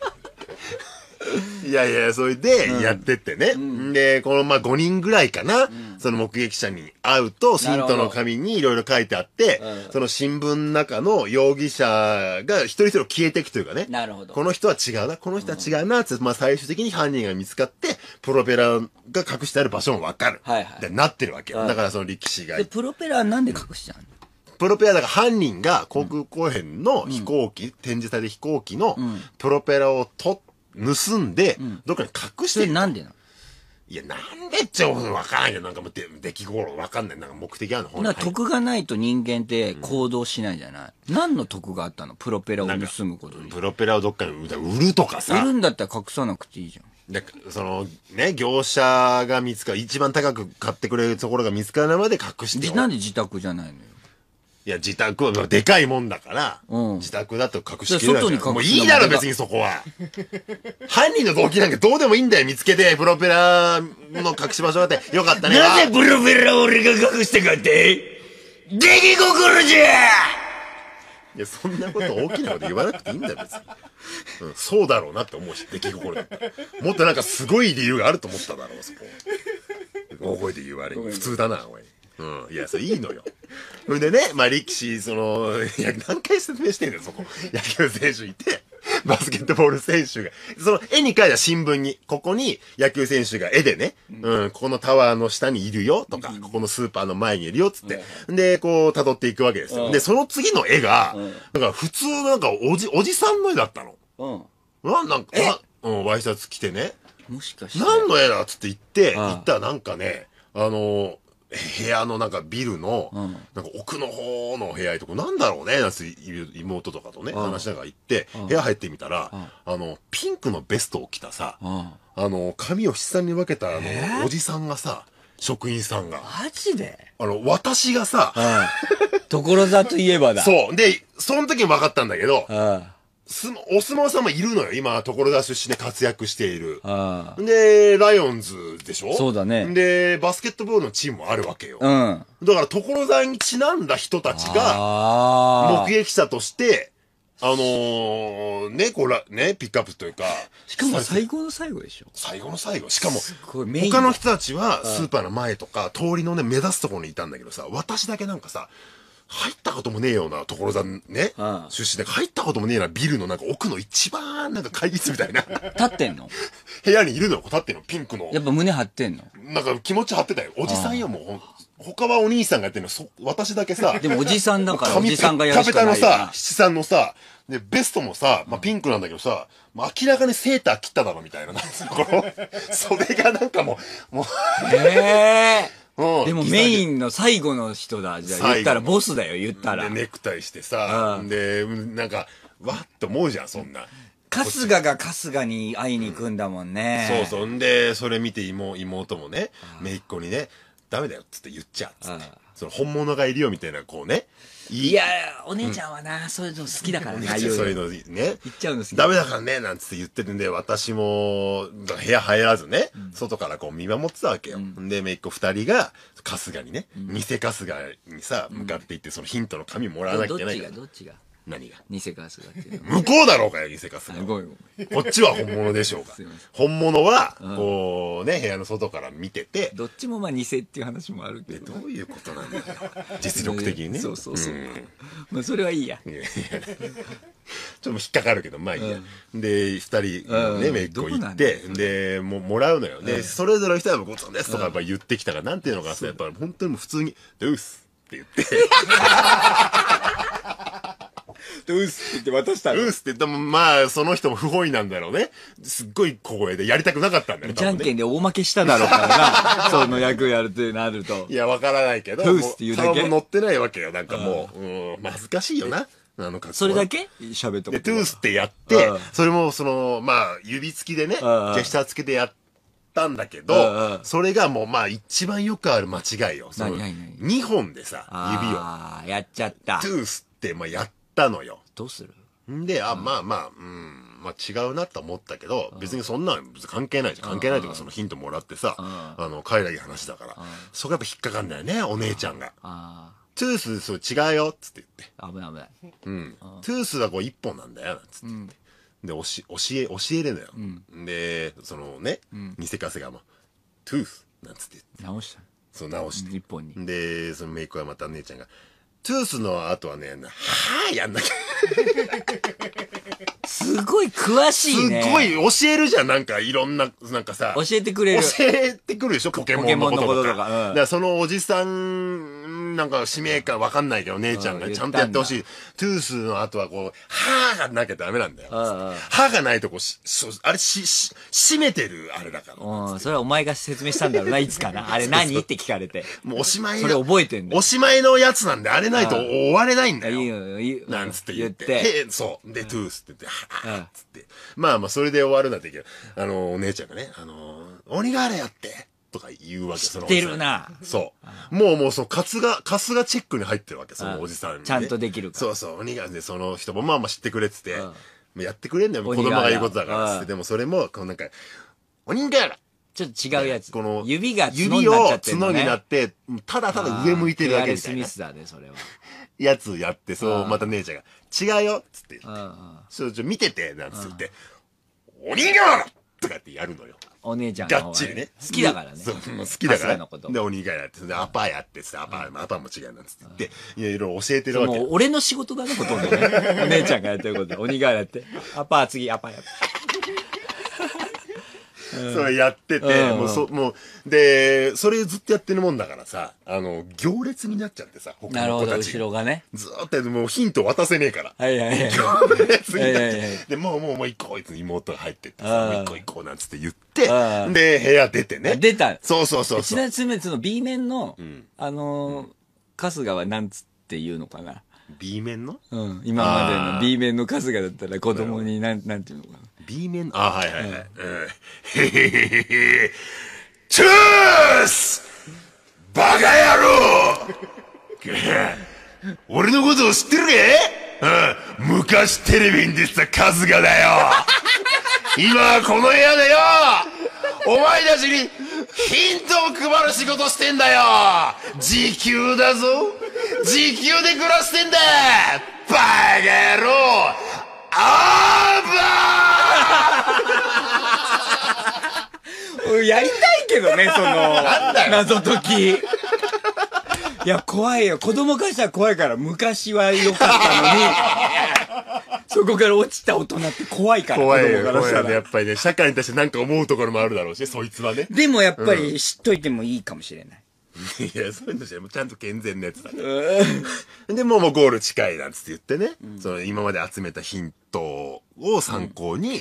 いやいや、それで、やってってね。うん、で、この、まあ、ごにんぐらいかな。うん、その目撃者に会うと、信徒の紙にいろいろ書いてあって、うん、その新聞の中の容疑者が一人一人消えていくというかね。 なるほど。 この人は違うな、この人は違うな、って、うん、まあ、最終的に犯人が見つかって、プロペラが隠してある場所もわかる。はいはい。で、なってるわけよ。だからその力士が。 で、プロペラはなんで隠しちゃうの？ プロペラだから犯人が航空公園の飛行機、うん、展示される飛行機のプロペラを取って、盗んで、うん、どっかに隠してる。 それなんでなの？ いや、なんでっちゃわからんよ。なんかもう出来心わかんない。なんか目的あるの。ほん得がないと人間って行動しないじゃない、うん、何の得があったの？プロペラを盗むことに。 プロペラをどっかに売るとかさ。 売るんだったら隠さなくていいじゃん。 で、その、ね、業者が見つかる、一番高く買ってくれるところが見つからないまで隠して。 なんで自宅じゃないのよ。 いや、自宅はでかいもんだから、うん、自宅だと隠しきれない。外に隠すのもういいだろ、別にそこは。犯人の動機なんかどうでもいいんだよ、見つけて、プロペラの隠し場所だって。よかったね。 なぜプロペラを俺が隠したかって？出来心じゃ！ いや、そんなこと大きなこと言わなくていいんだよ、別に。うん、そうだろうなって思うし、出来心。もっとなんかすごい理由があると思っただろう、そこ。大声で言われる。普通だな、おい。うん。いや、それいいのよ。それでね、まあ、力士、その、いや、何回説明してんだよ、そこ。野球選手いて、バスケットボール選手が。その、絵に描いた新聞に、ここに野球選手が絵でね、うん、ここのタワーの下にいるよ、とか、ここのスーパーの前にいるよ、つって。で、こう、辿っていくわけですよ。で、その次の絵が、だから普通、なんか、おじ、おじさんの絵だったの。うん。な、なんか、うん、ワイシャツ着てね。 もしかして。 何の絵だっつって言って、行ったらなんかね、あの、部屋のなんかビルの、うん、なんか奥の方の部屋とか、なんだろうね、なんて妹とかとね、うん、話しながら行って、うん、部屋入ってみたら、うん、あの、ピンクのベストを着たさ、うん、あの、髪を七三に分けたあの、おじさんがさ、 職員さんが。 マジであの、私がさ、 うん。所沢といえばだ。 そう。で、その時に分かったんだけど、 うん。 すお相撲さんもいるのよ。今、所沢出身で活躍している。 ああ。 で、ライオンズでしょそうだねで、バスケットボールのチームもあるわけよ。 うん。 だから、所沢にちなんだ人たちが、 ああ。 目撃者として、あのー、ね、こうら、ね、ピックアップというか。 しかも最後の最後でしょ。 最後の最後。しかも、 すごいメインだ他の人たちはスーパーの前とか、通りのね、目立つところにいたんだけどさ、私だけなんかさ、入ったこともねえような所沢ね、 うん出身で入ったこともねえようなビルのなんか奥の一番なんか会議室みたいな立ってんの部屋にいるのよ、立ってんの、ピンクの。 やっぱ胸張ってんのなんか気持ち張ってたよ。おじさんよ、もうほん。他はお兄さんがやってるの、そ、私だけさ。 でもおじさんだからお髪じさんがやるしかないよなタペタのさ、七三のさ、で、ベストもさ、まあ、ピンクなんだけどさ、まあ、明らかにセーター切っただろ、みたいな。なんつうのこの、袖がなんかもう、もう、 へえ。 うんでもメインの最後の人だ。じゃあ言ったらボスだよ、言ったらで、。ネクタイしてさう、んで、なんか、わっと思うじゃん、そんな。 春日が春日に会いに行くんだもんね。 そうそう。んで、それ見て妹妹もね、姪っ子にね、ダメだよっつって言っちゃうっつってああ。 その本物がいるよみたいな、こうね。いいや、お姉ちゃんはな、そういうの好きだからな、ああいうのそういうのね。 言っちゃうの好き。 ダメだからね、なんつって言ってるんで、私も、部屋入らずね、外からこう見守ってたわけよ。で、姪っ子二人が、春日にね、偽春日にさ、向かって行って、そのヒントの紙もらわなきゃいけどっちないから。 がどっちが何が偽春日っていうの。 向こうだろうかよ、偽春日は。 あごめんごめん。 こっちは本物でしょうかすいません。 本物は、こうね、部屋の外から見てて、 どっちもまあ偽っていう話もあるけど。 どういうことなんだよ。実力的にね。 そうそうそう。 んまあそれはいいや。 いやいやちょっと引っかかるけど、まあいいや。で、二人のね、 うんめいっ子どうなんだ行って、で、もうもらうのよ。で、それぞれの人はごちそうですとかやっぱ言ってきたから、なんていうのかさ、やっぱ本当にもう普通に、ドゥースって言って、 どうすって渡したドゥースって言っても、まあ、その人も不本意なんだろうね。すっごい小声でやりたくなかったんだよね。 じゃんけんん。 で大負けしただろうからな。その役やるってなるとい。や、わからないけど、 ドゥースって言うだけも顔も乗ってないわけよ。なんかもう、うん、まあ恥ずかしいよな。あの格好はそれだけ喋ったこで、 とトゥースってやってうん、 それもその、まあ、指付きでね、ジんェスチャー付けでやったんだけうんうどん、 それがもうまあ一番よくある間違いよ。その何何にほんでさ、指を、 ああ、やっちゃったト。ゥースってまあやったのよ。 どうするんで、あ、まあまあ、うん、まあ違うなと思ったけど、別にそんなん別に関係ないじゃん。関係ないというかそのヒントもらってさ、あの、帰らいい話だから。そこやっぱ引っかかんだよね、お姉ちゃんが。 あトゥース、そう違うよ、っつって言って。 あ、危ない危ない。 うん。トゥースはこう一本なんだよ、なんつって。で、教え、教え、教えれんのよ。で、そのね、偽春日も、トゥースなんつって言って、 直したそう直して。 一本に。 で、そのメイクはまた姉ちゃんが、トゥースの後はね、はぁやんなきゃ。 すごい詳しいね。 すごい教えるじゃん、なんかいろんな、なんかさ。 教えてくれる。 教えてくるでしょ、ポケモンのこととか。 ポケモンのこととかうんだからそのおじさん、なんか使命感わかんないけど、姉ちゃんがちゃんとやってほしい。トゥースの後はこう、はぁがなきゃダメなんだよ。 あ歯がないとこし、そうあれし、し、締めてるあれだから。 うん、それはお前が説明したんだろうな、いつかな。あれ何って聞かれて。 もうおしまいそれの覚えてんだよおしまいのやつなんで、あれないと終われないんだよ。 いいよ、いいよ。 なんつって言って。 言ってへえそう。で、トゥースって言って、はぁつって。まあまあ、それで終わるんだってけど、あの、お姉ちゃんがね、あの、鬼瓦やってとか言うわけ、そのおじさん。 知ってるなそう。もうもう、そう、春日、春日チェックに入ってるわけ、そのおじさんにね、 ちゃんとできるからそうそう、鬼瓦で、その人もまあまあ知ってくれてて、 うんやってくれんだよ、子供が言うことだから、つって。でもそれも、こうなんか、鬼瓦ちょっと違うやつ。 この、 指が角指になっちゃをってんのね。 角になって、ただただ上向いてるだけみたスいなミスだね、それは。 やつやって、そう、 うんまた姉ちゃんが、違うよっつって言って、 うんうんちょ、ちょ、見てて、なんつって言って、鬼瓦とかってやるのよ。 お姉ちゃんの方ががっちりね。 好きだからね。 そう、もう好きだから。 春日のことで、鬼瓦やって、で、アパーやってさ、アパー、アパーも違うなんつって言って、いろいろ教えてるわけもう。俺の仕事だね、ほとんどね。お姉ちゃんがやってること。鬼がやって。アパー次、アパーやって。 それやってて、 うんもうそ、もう、で、それずっとやってるもんだからさ、あの、行列になっちゃってさ、他なるほど、 の子たち後ろがね。 ずーっとやって、もうヒント渡せねえから。 はいはいはい。 行列になっちゃはいはいはいで、もうもうもう行こう、いつ妹が入ってってあさ、 ーもう行こう行こうなんつって言ってあー、 で、部屋出てね。 出た。 そうそうそうそう。 ちなみにその B 面の、あのー、春日はなんつって言うのかな。 B 面のうん。今まであーの B 面の春日だったら子供になん、なんていうのかな。 B 面あ、はいはいはい。うん。へへへへへ。チュースバカ野郎俺のことを知ってるか？うん、昔テレビに出てた春日だよ。今はこの部屋でよ、お前たちにヒントを配る仕事してんだよ。時給だぞ。時給で暮らしてんだ。バカ野郎。あーばーやりたいけどね、その謎解き。いや、怖いよ。子供からしたら怖いから、昔は良かったのに、そこから落ちた大人って怖いから、 怖いよ、 子供からしたら。 怖いよね。やっぱりね、社会に対して何か思うところもあるだろうし、そいつはね。 でもやっぱり知っといてもいいかもしれない。 いや、そういうのじゃもうちゃんと健全なやつだね。で、もうもうゴール近いなんつって言ってね、うん、その今まで集めたヒントを参考に、うん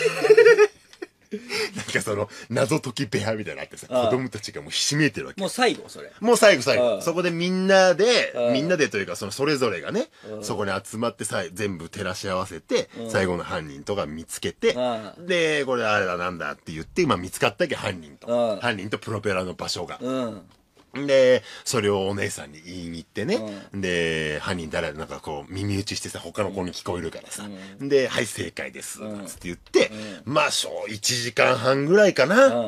なんかその、謎解き部屋みたいなのあってさ、子供たちがもうひしめいてるわけ。 もう最後、それ。 もう最後最後。そこでみんなで、みんなでというか、そのそれぞれがね、そこに集まってさ、全部照らし合わせて、最後の犯人とか見つけて、で、これあれだなんだって言って、まあ見つかったっけ、犯人と。犯人とプロペラの場所が。で、それをお姉さんに言いに行ってね。うん、で、犯人誰なんかこう耳打ちしてさ、他の子に聞こえるからさ。うん、で、はい、正解です。うん、つって言って、うん、まあ、小いちじかんはんぐらいかな。うん。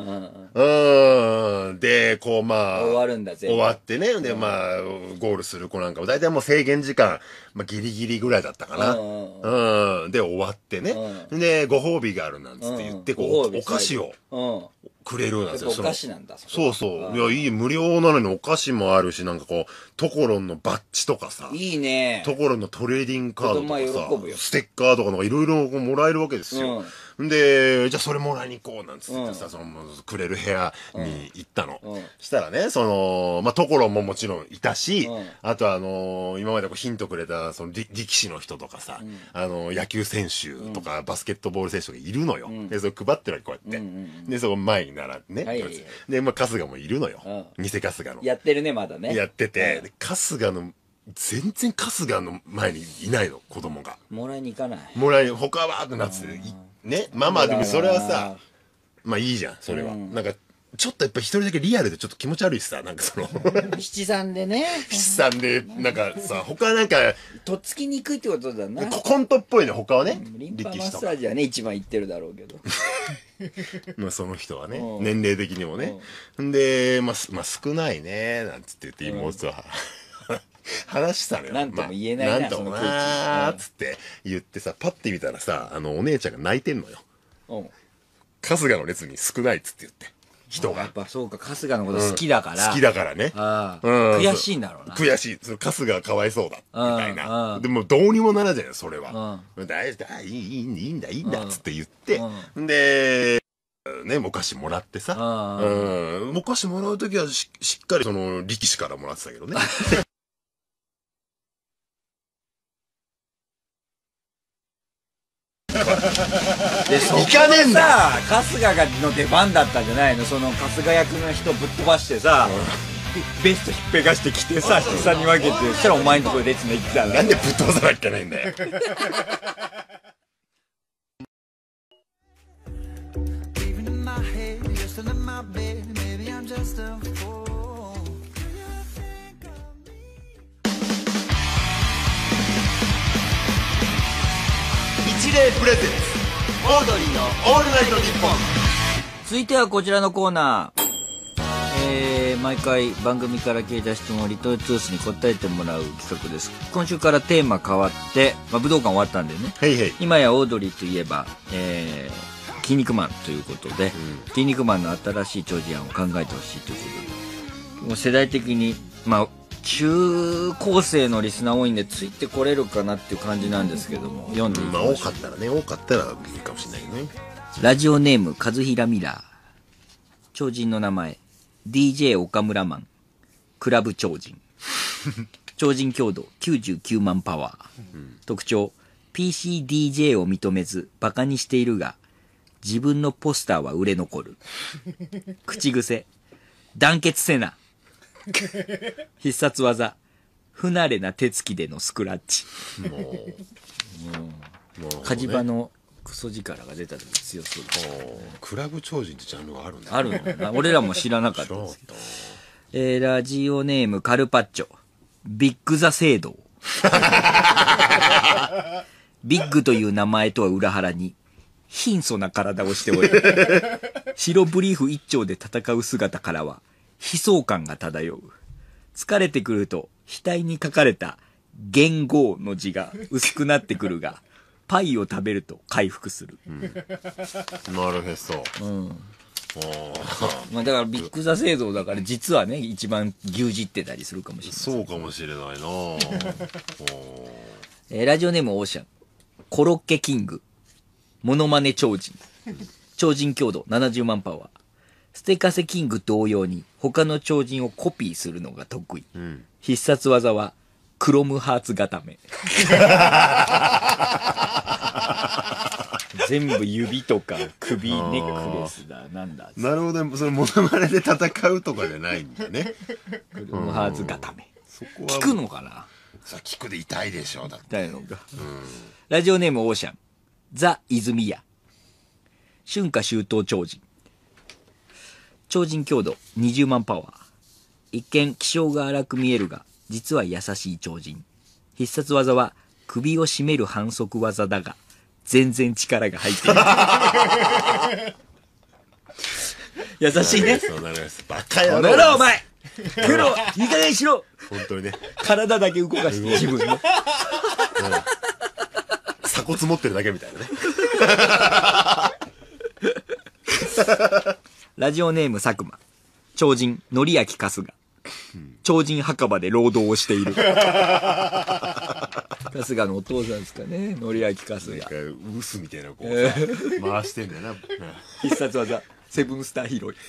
うん、で、こうまあ。 終わるんだぜ。 終わってね。で、まあ、ゴールする子なんかも、だいたいもう制限時間、まあ、ギリギリぐらいだったかな。うん。で、終わってね。で、ご褒美があるなんつって言って、こう、お菓子を。くれるんですよ。 お菓子なんだ。 そうそう。いや、いい、無料なのにお菓子もあるし、なんかこう、トコロンのバッジとかさ。 いいね。 トコロンのトレーディングカードとかさ、ステッカーとかなんかいろいろもらえるわけですよ。うん、で、じゃあそれもらいに行こうなんつってさ、うん、その、くれる部屋に行ったの。うん、したらね、その、まあ、トコロンももちろんいたし、うん、あとあのー、今までこうヒントくれた、その、力士の人とかさ、うん、あのー、野球選手とか、バスケットボール選手がいるのよ。うん、で、それ配ってるわけ、こうやって。うんうん、で、そこ前に並んでね。はいはいはい、で、まあ、春日もいるのよ。うん、偽春日の。 やってるね、まだね。 やってて、で春日の、全然春日の前にいないの、子供が。 もらいに行かない。 もらいに、他はってなってて、ね。まあまあ、でもそれはさ、まあいいじゃん、それは。うん、なんか、ちょっとやっぱ一人だけリアルでちょっと気持ち悪いしさ、なんかその。 七三でね。 七三で、なんかさ、他なんか。 とっつきにくいってことだな。 コントっぽいね、他はね。 リンパマッサージはね、一番いってるだろうけど。 まあその人はね、年齢的にもね。んで、まあ、まあ少ないね、なんつって言って妹は。話したのよ。 なんとも言えないな、 なんともなーっつって言ってさ、パッて見たらさ、あの、お姉ちゃんが泣いてんのよ。うん。春日の列に少ないっつって言って。人が。 やっぱそうか、春日のこと好きだから。 好きだからね。 ああ。悔しいんだろうな。 悔しい。その春日がかわいそうだ。みたいな。でもどうにもならないよ、それは。大丈夫、いい、いいんだ、いいんだ、つって言って。で、ね、お菓子もらってさ。うん。お菓子もらうときはしっかりその力士からもらってたけどね。 でそこでさ春日がの出番だったんじゃないの。その春日役の人ぶっ飛ばしてさ、うん、ベストひっぺがしてきてさ七三に分けて、そしたらお前のところで列の行ってたんだ。 なんでぶっ飛ばさなきゃいけないんだよ。一例プレゼンツオードリーのオールナイトニッポン。 続いてはこちらのコーナー、えー、毎回番組から聞いた質問をリトルトゥースに答えてもらう企画です。今週からテーマ変わって、まあ、武道館終わったんでね、 へいへい、 今やオードリーといえば、えー、筋肉マンということで、うん、筋肉マンの新しい長寿案を考えてほしいということで、もう世代的にまあ中高生のリスナー多いんでついてこれるかなっていう感じなんですけども、読んでいきましょう。 まあ多かったらね、多かったらいいかもしれないけどね。 ラジオネーム和平ミラー。超人の名前 ディージェー 岡村マン。クラブ超人。超人強度きゅうじゅうきゅうまんパワー、うん、特徴 ピーシーディージェー を認めずバカにしているが自分のポスターは売れ残る。口癖団結せな。必殺技不慣れな手つきでのスクラッチ。もう、もう火事場のクソ力が出た時強そうです。 クラブ超人ってジャンルがあるんだ、ね、 あるのかな。俺らも知らなかったんですけど。 えー、ラジオネームカルパッチョ。ビッグザ聖堂。ビッグという名前とは裏腹に、貧相な体をしており、白ブリーフ一丁で戦う姿からは、悲壮感が漂う。疲れてくると、額に書かれた元号の字が薄くなってくるが、パイを食べると回復する。 うん、なるへそ。うん。 まあだからビッグザ製造だから実はね一番牛耳ってたりするかもしれない。 そうかもしれないな。 えー、ラジオネームオーシャン。コロッケキング。モノマネ超人。超人強度ななじゅうまんパワー。ステカセキング同様に他の超人をコピーするのが得意。うん、必殺技はクロムハーツ固め。全部指とか首ネックレスだなんだ。 なるほど、それモノマネで戦うとかじゃないんだね。 クロムハーツ固め。そこは効くのかな。 さ効くで痛いでしょうだって。 痛いのか。うん、ラジオネームオーシャン。ザ・泉谷。春夏秋冬超人。超人強度にじゅうまんパワー。一見気性が荒く見えるが実は優しい超人。必殺技は首を絞める反則技だが全然力が入っている。優しいね。 そうなります。バカ野郎。お前黒いい加減にしろ。 本当にね。 体だけ動かして自分の、うん、 鎖骨持ってるだけみたいなね。 ラジオネーム佐久間。超人則明春日。超人墓場で労働をしている。春日のお父さんですかね。則明春日。なんかウスみたいなこう、えー、回してんだよな。 必殺技セブンスターヒーロー。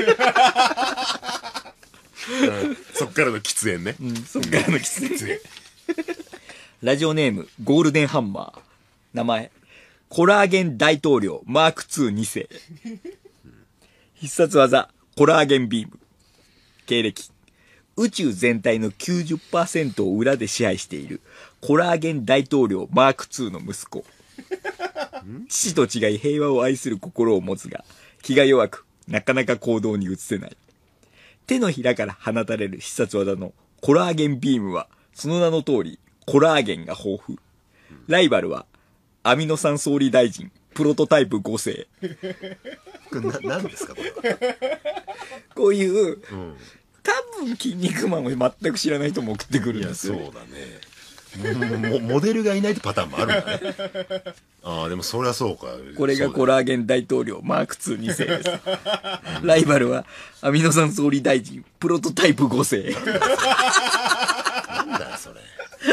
うん、そっからの喫煙ね。 うん、そっからの喫煙。ラジオネームゴールデンハンマー。名前コラーゲン大統領マークツーに世。必殺技コラーゲンビーム。経歴宇宙全体の きゅうじゅっパーセント を裏で支配しているコラーゲン大統領マークツーの息子。父と違い平和を愛する心を持つが気が弱くなかなか行動に移せない。手のひらから放たれる必殺技のコラーゲンビームはその名の通りコラーゲンが豊富。ライバルはアミノ酸総理大臣プロトタイプご世。 これな何ですかこれは。 こういう、うん、多分筋肉マンを全く知らない人も送ってくるんですよ。 いやそうだね。もモデルがいないとパターンもあるんだね。ああでもそりゃそうか。 これがコラーゲン大統領マークツーに世です。ライバルはアミノ酸総理大臣プロトタイプご世。 なんだよそれ。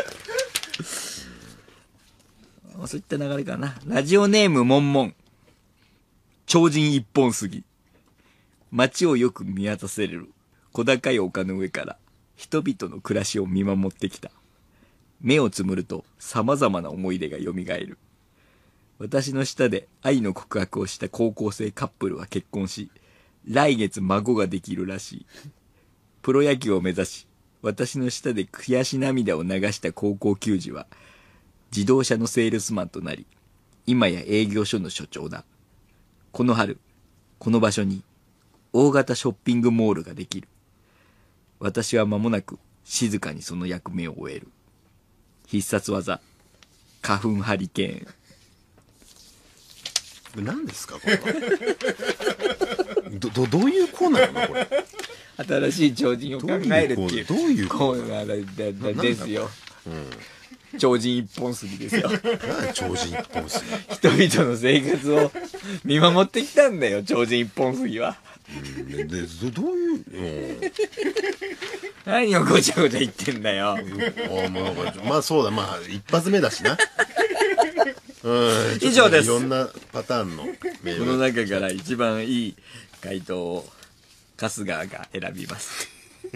そういった流れかな。ラジオネームモンモン。超人一本杉。街をよく見渡せる小高い丘の上から人々の暮らしを見守ってきた。目をつむると様々な思い出が蘇る。私の下で愛の告白をした高校生カップルは結婚し、来月孫ができるらしい。プロ野球を目指し、私の下で悔し涙を流した高校球児は、自動車のセールスマンとなり、今や営業所の所長だ。この春、この場所に大型ショッピングモールができる。私は間もなく静かにその役目を終える。必殺技、花粉ハリケーン。何ですかこれは。どどどういうコーナーなのこれ。 新しい超人を考えるっていうどういうコーナーですよ。うん、超人一本杉ですよ。 超人一本杉。 人々の生活を見守ってきたんだよ、超人一本杉は。 うんでどどういう、うん、 何をごちゃごちゃ言ってんだよ。 あもうまあそうだ、まあ一発目だしな。うん、 以上です。 いろんなパターンのメール。 この中から一番いい回答を春日が選びます。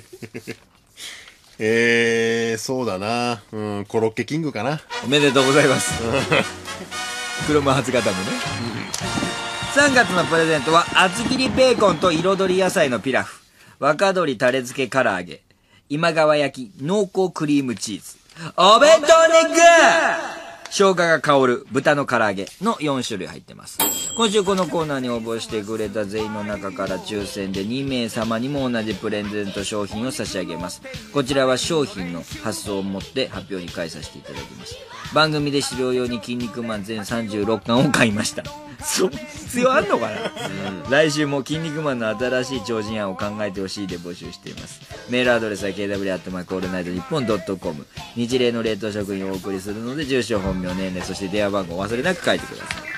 えー、そうだな、うん、コロッケキングかな。 おめでとうございます。クロム初固めね。さんがつのプレゼントは厚切りベーコンと彩り野菜のピラフ、若鶏タレ漬け唐揚げ、今川焼き濃厚クリームチーズ、お弁当ネック生姜が香る豚の唐揚げのよん種類入ってます。今週このコーナーに応募してくれた全員の中から抽選でにめいさまにも同じプレゼント商品を差し上げます。こちらは商品の発送をもって発表に返させていただきます。番組で資料用に筋肉マン全さんじゅうろっかんを買いました。そう必要あんのかな、うん、来週も筋肉マンの新しい超人案を考えてほしいで募集しています。メールアドレスは ケーダブリュー アットマークオールナイトニッポンドットコム、日例の冷凍食品をお送りするので住所本名年齢そして電話番号を忘れなく書いてください。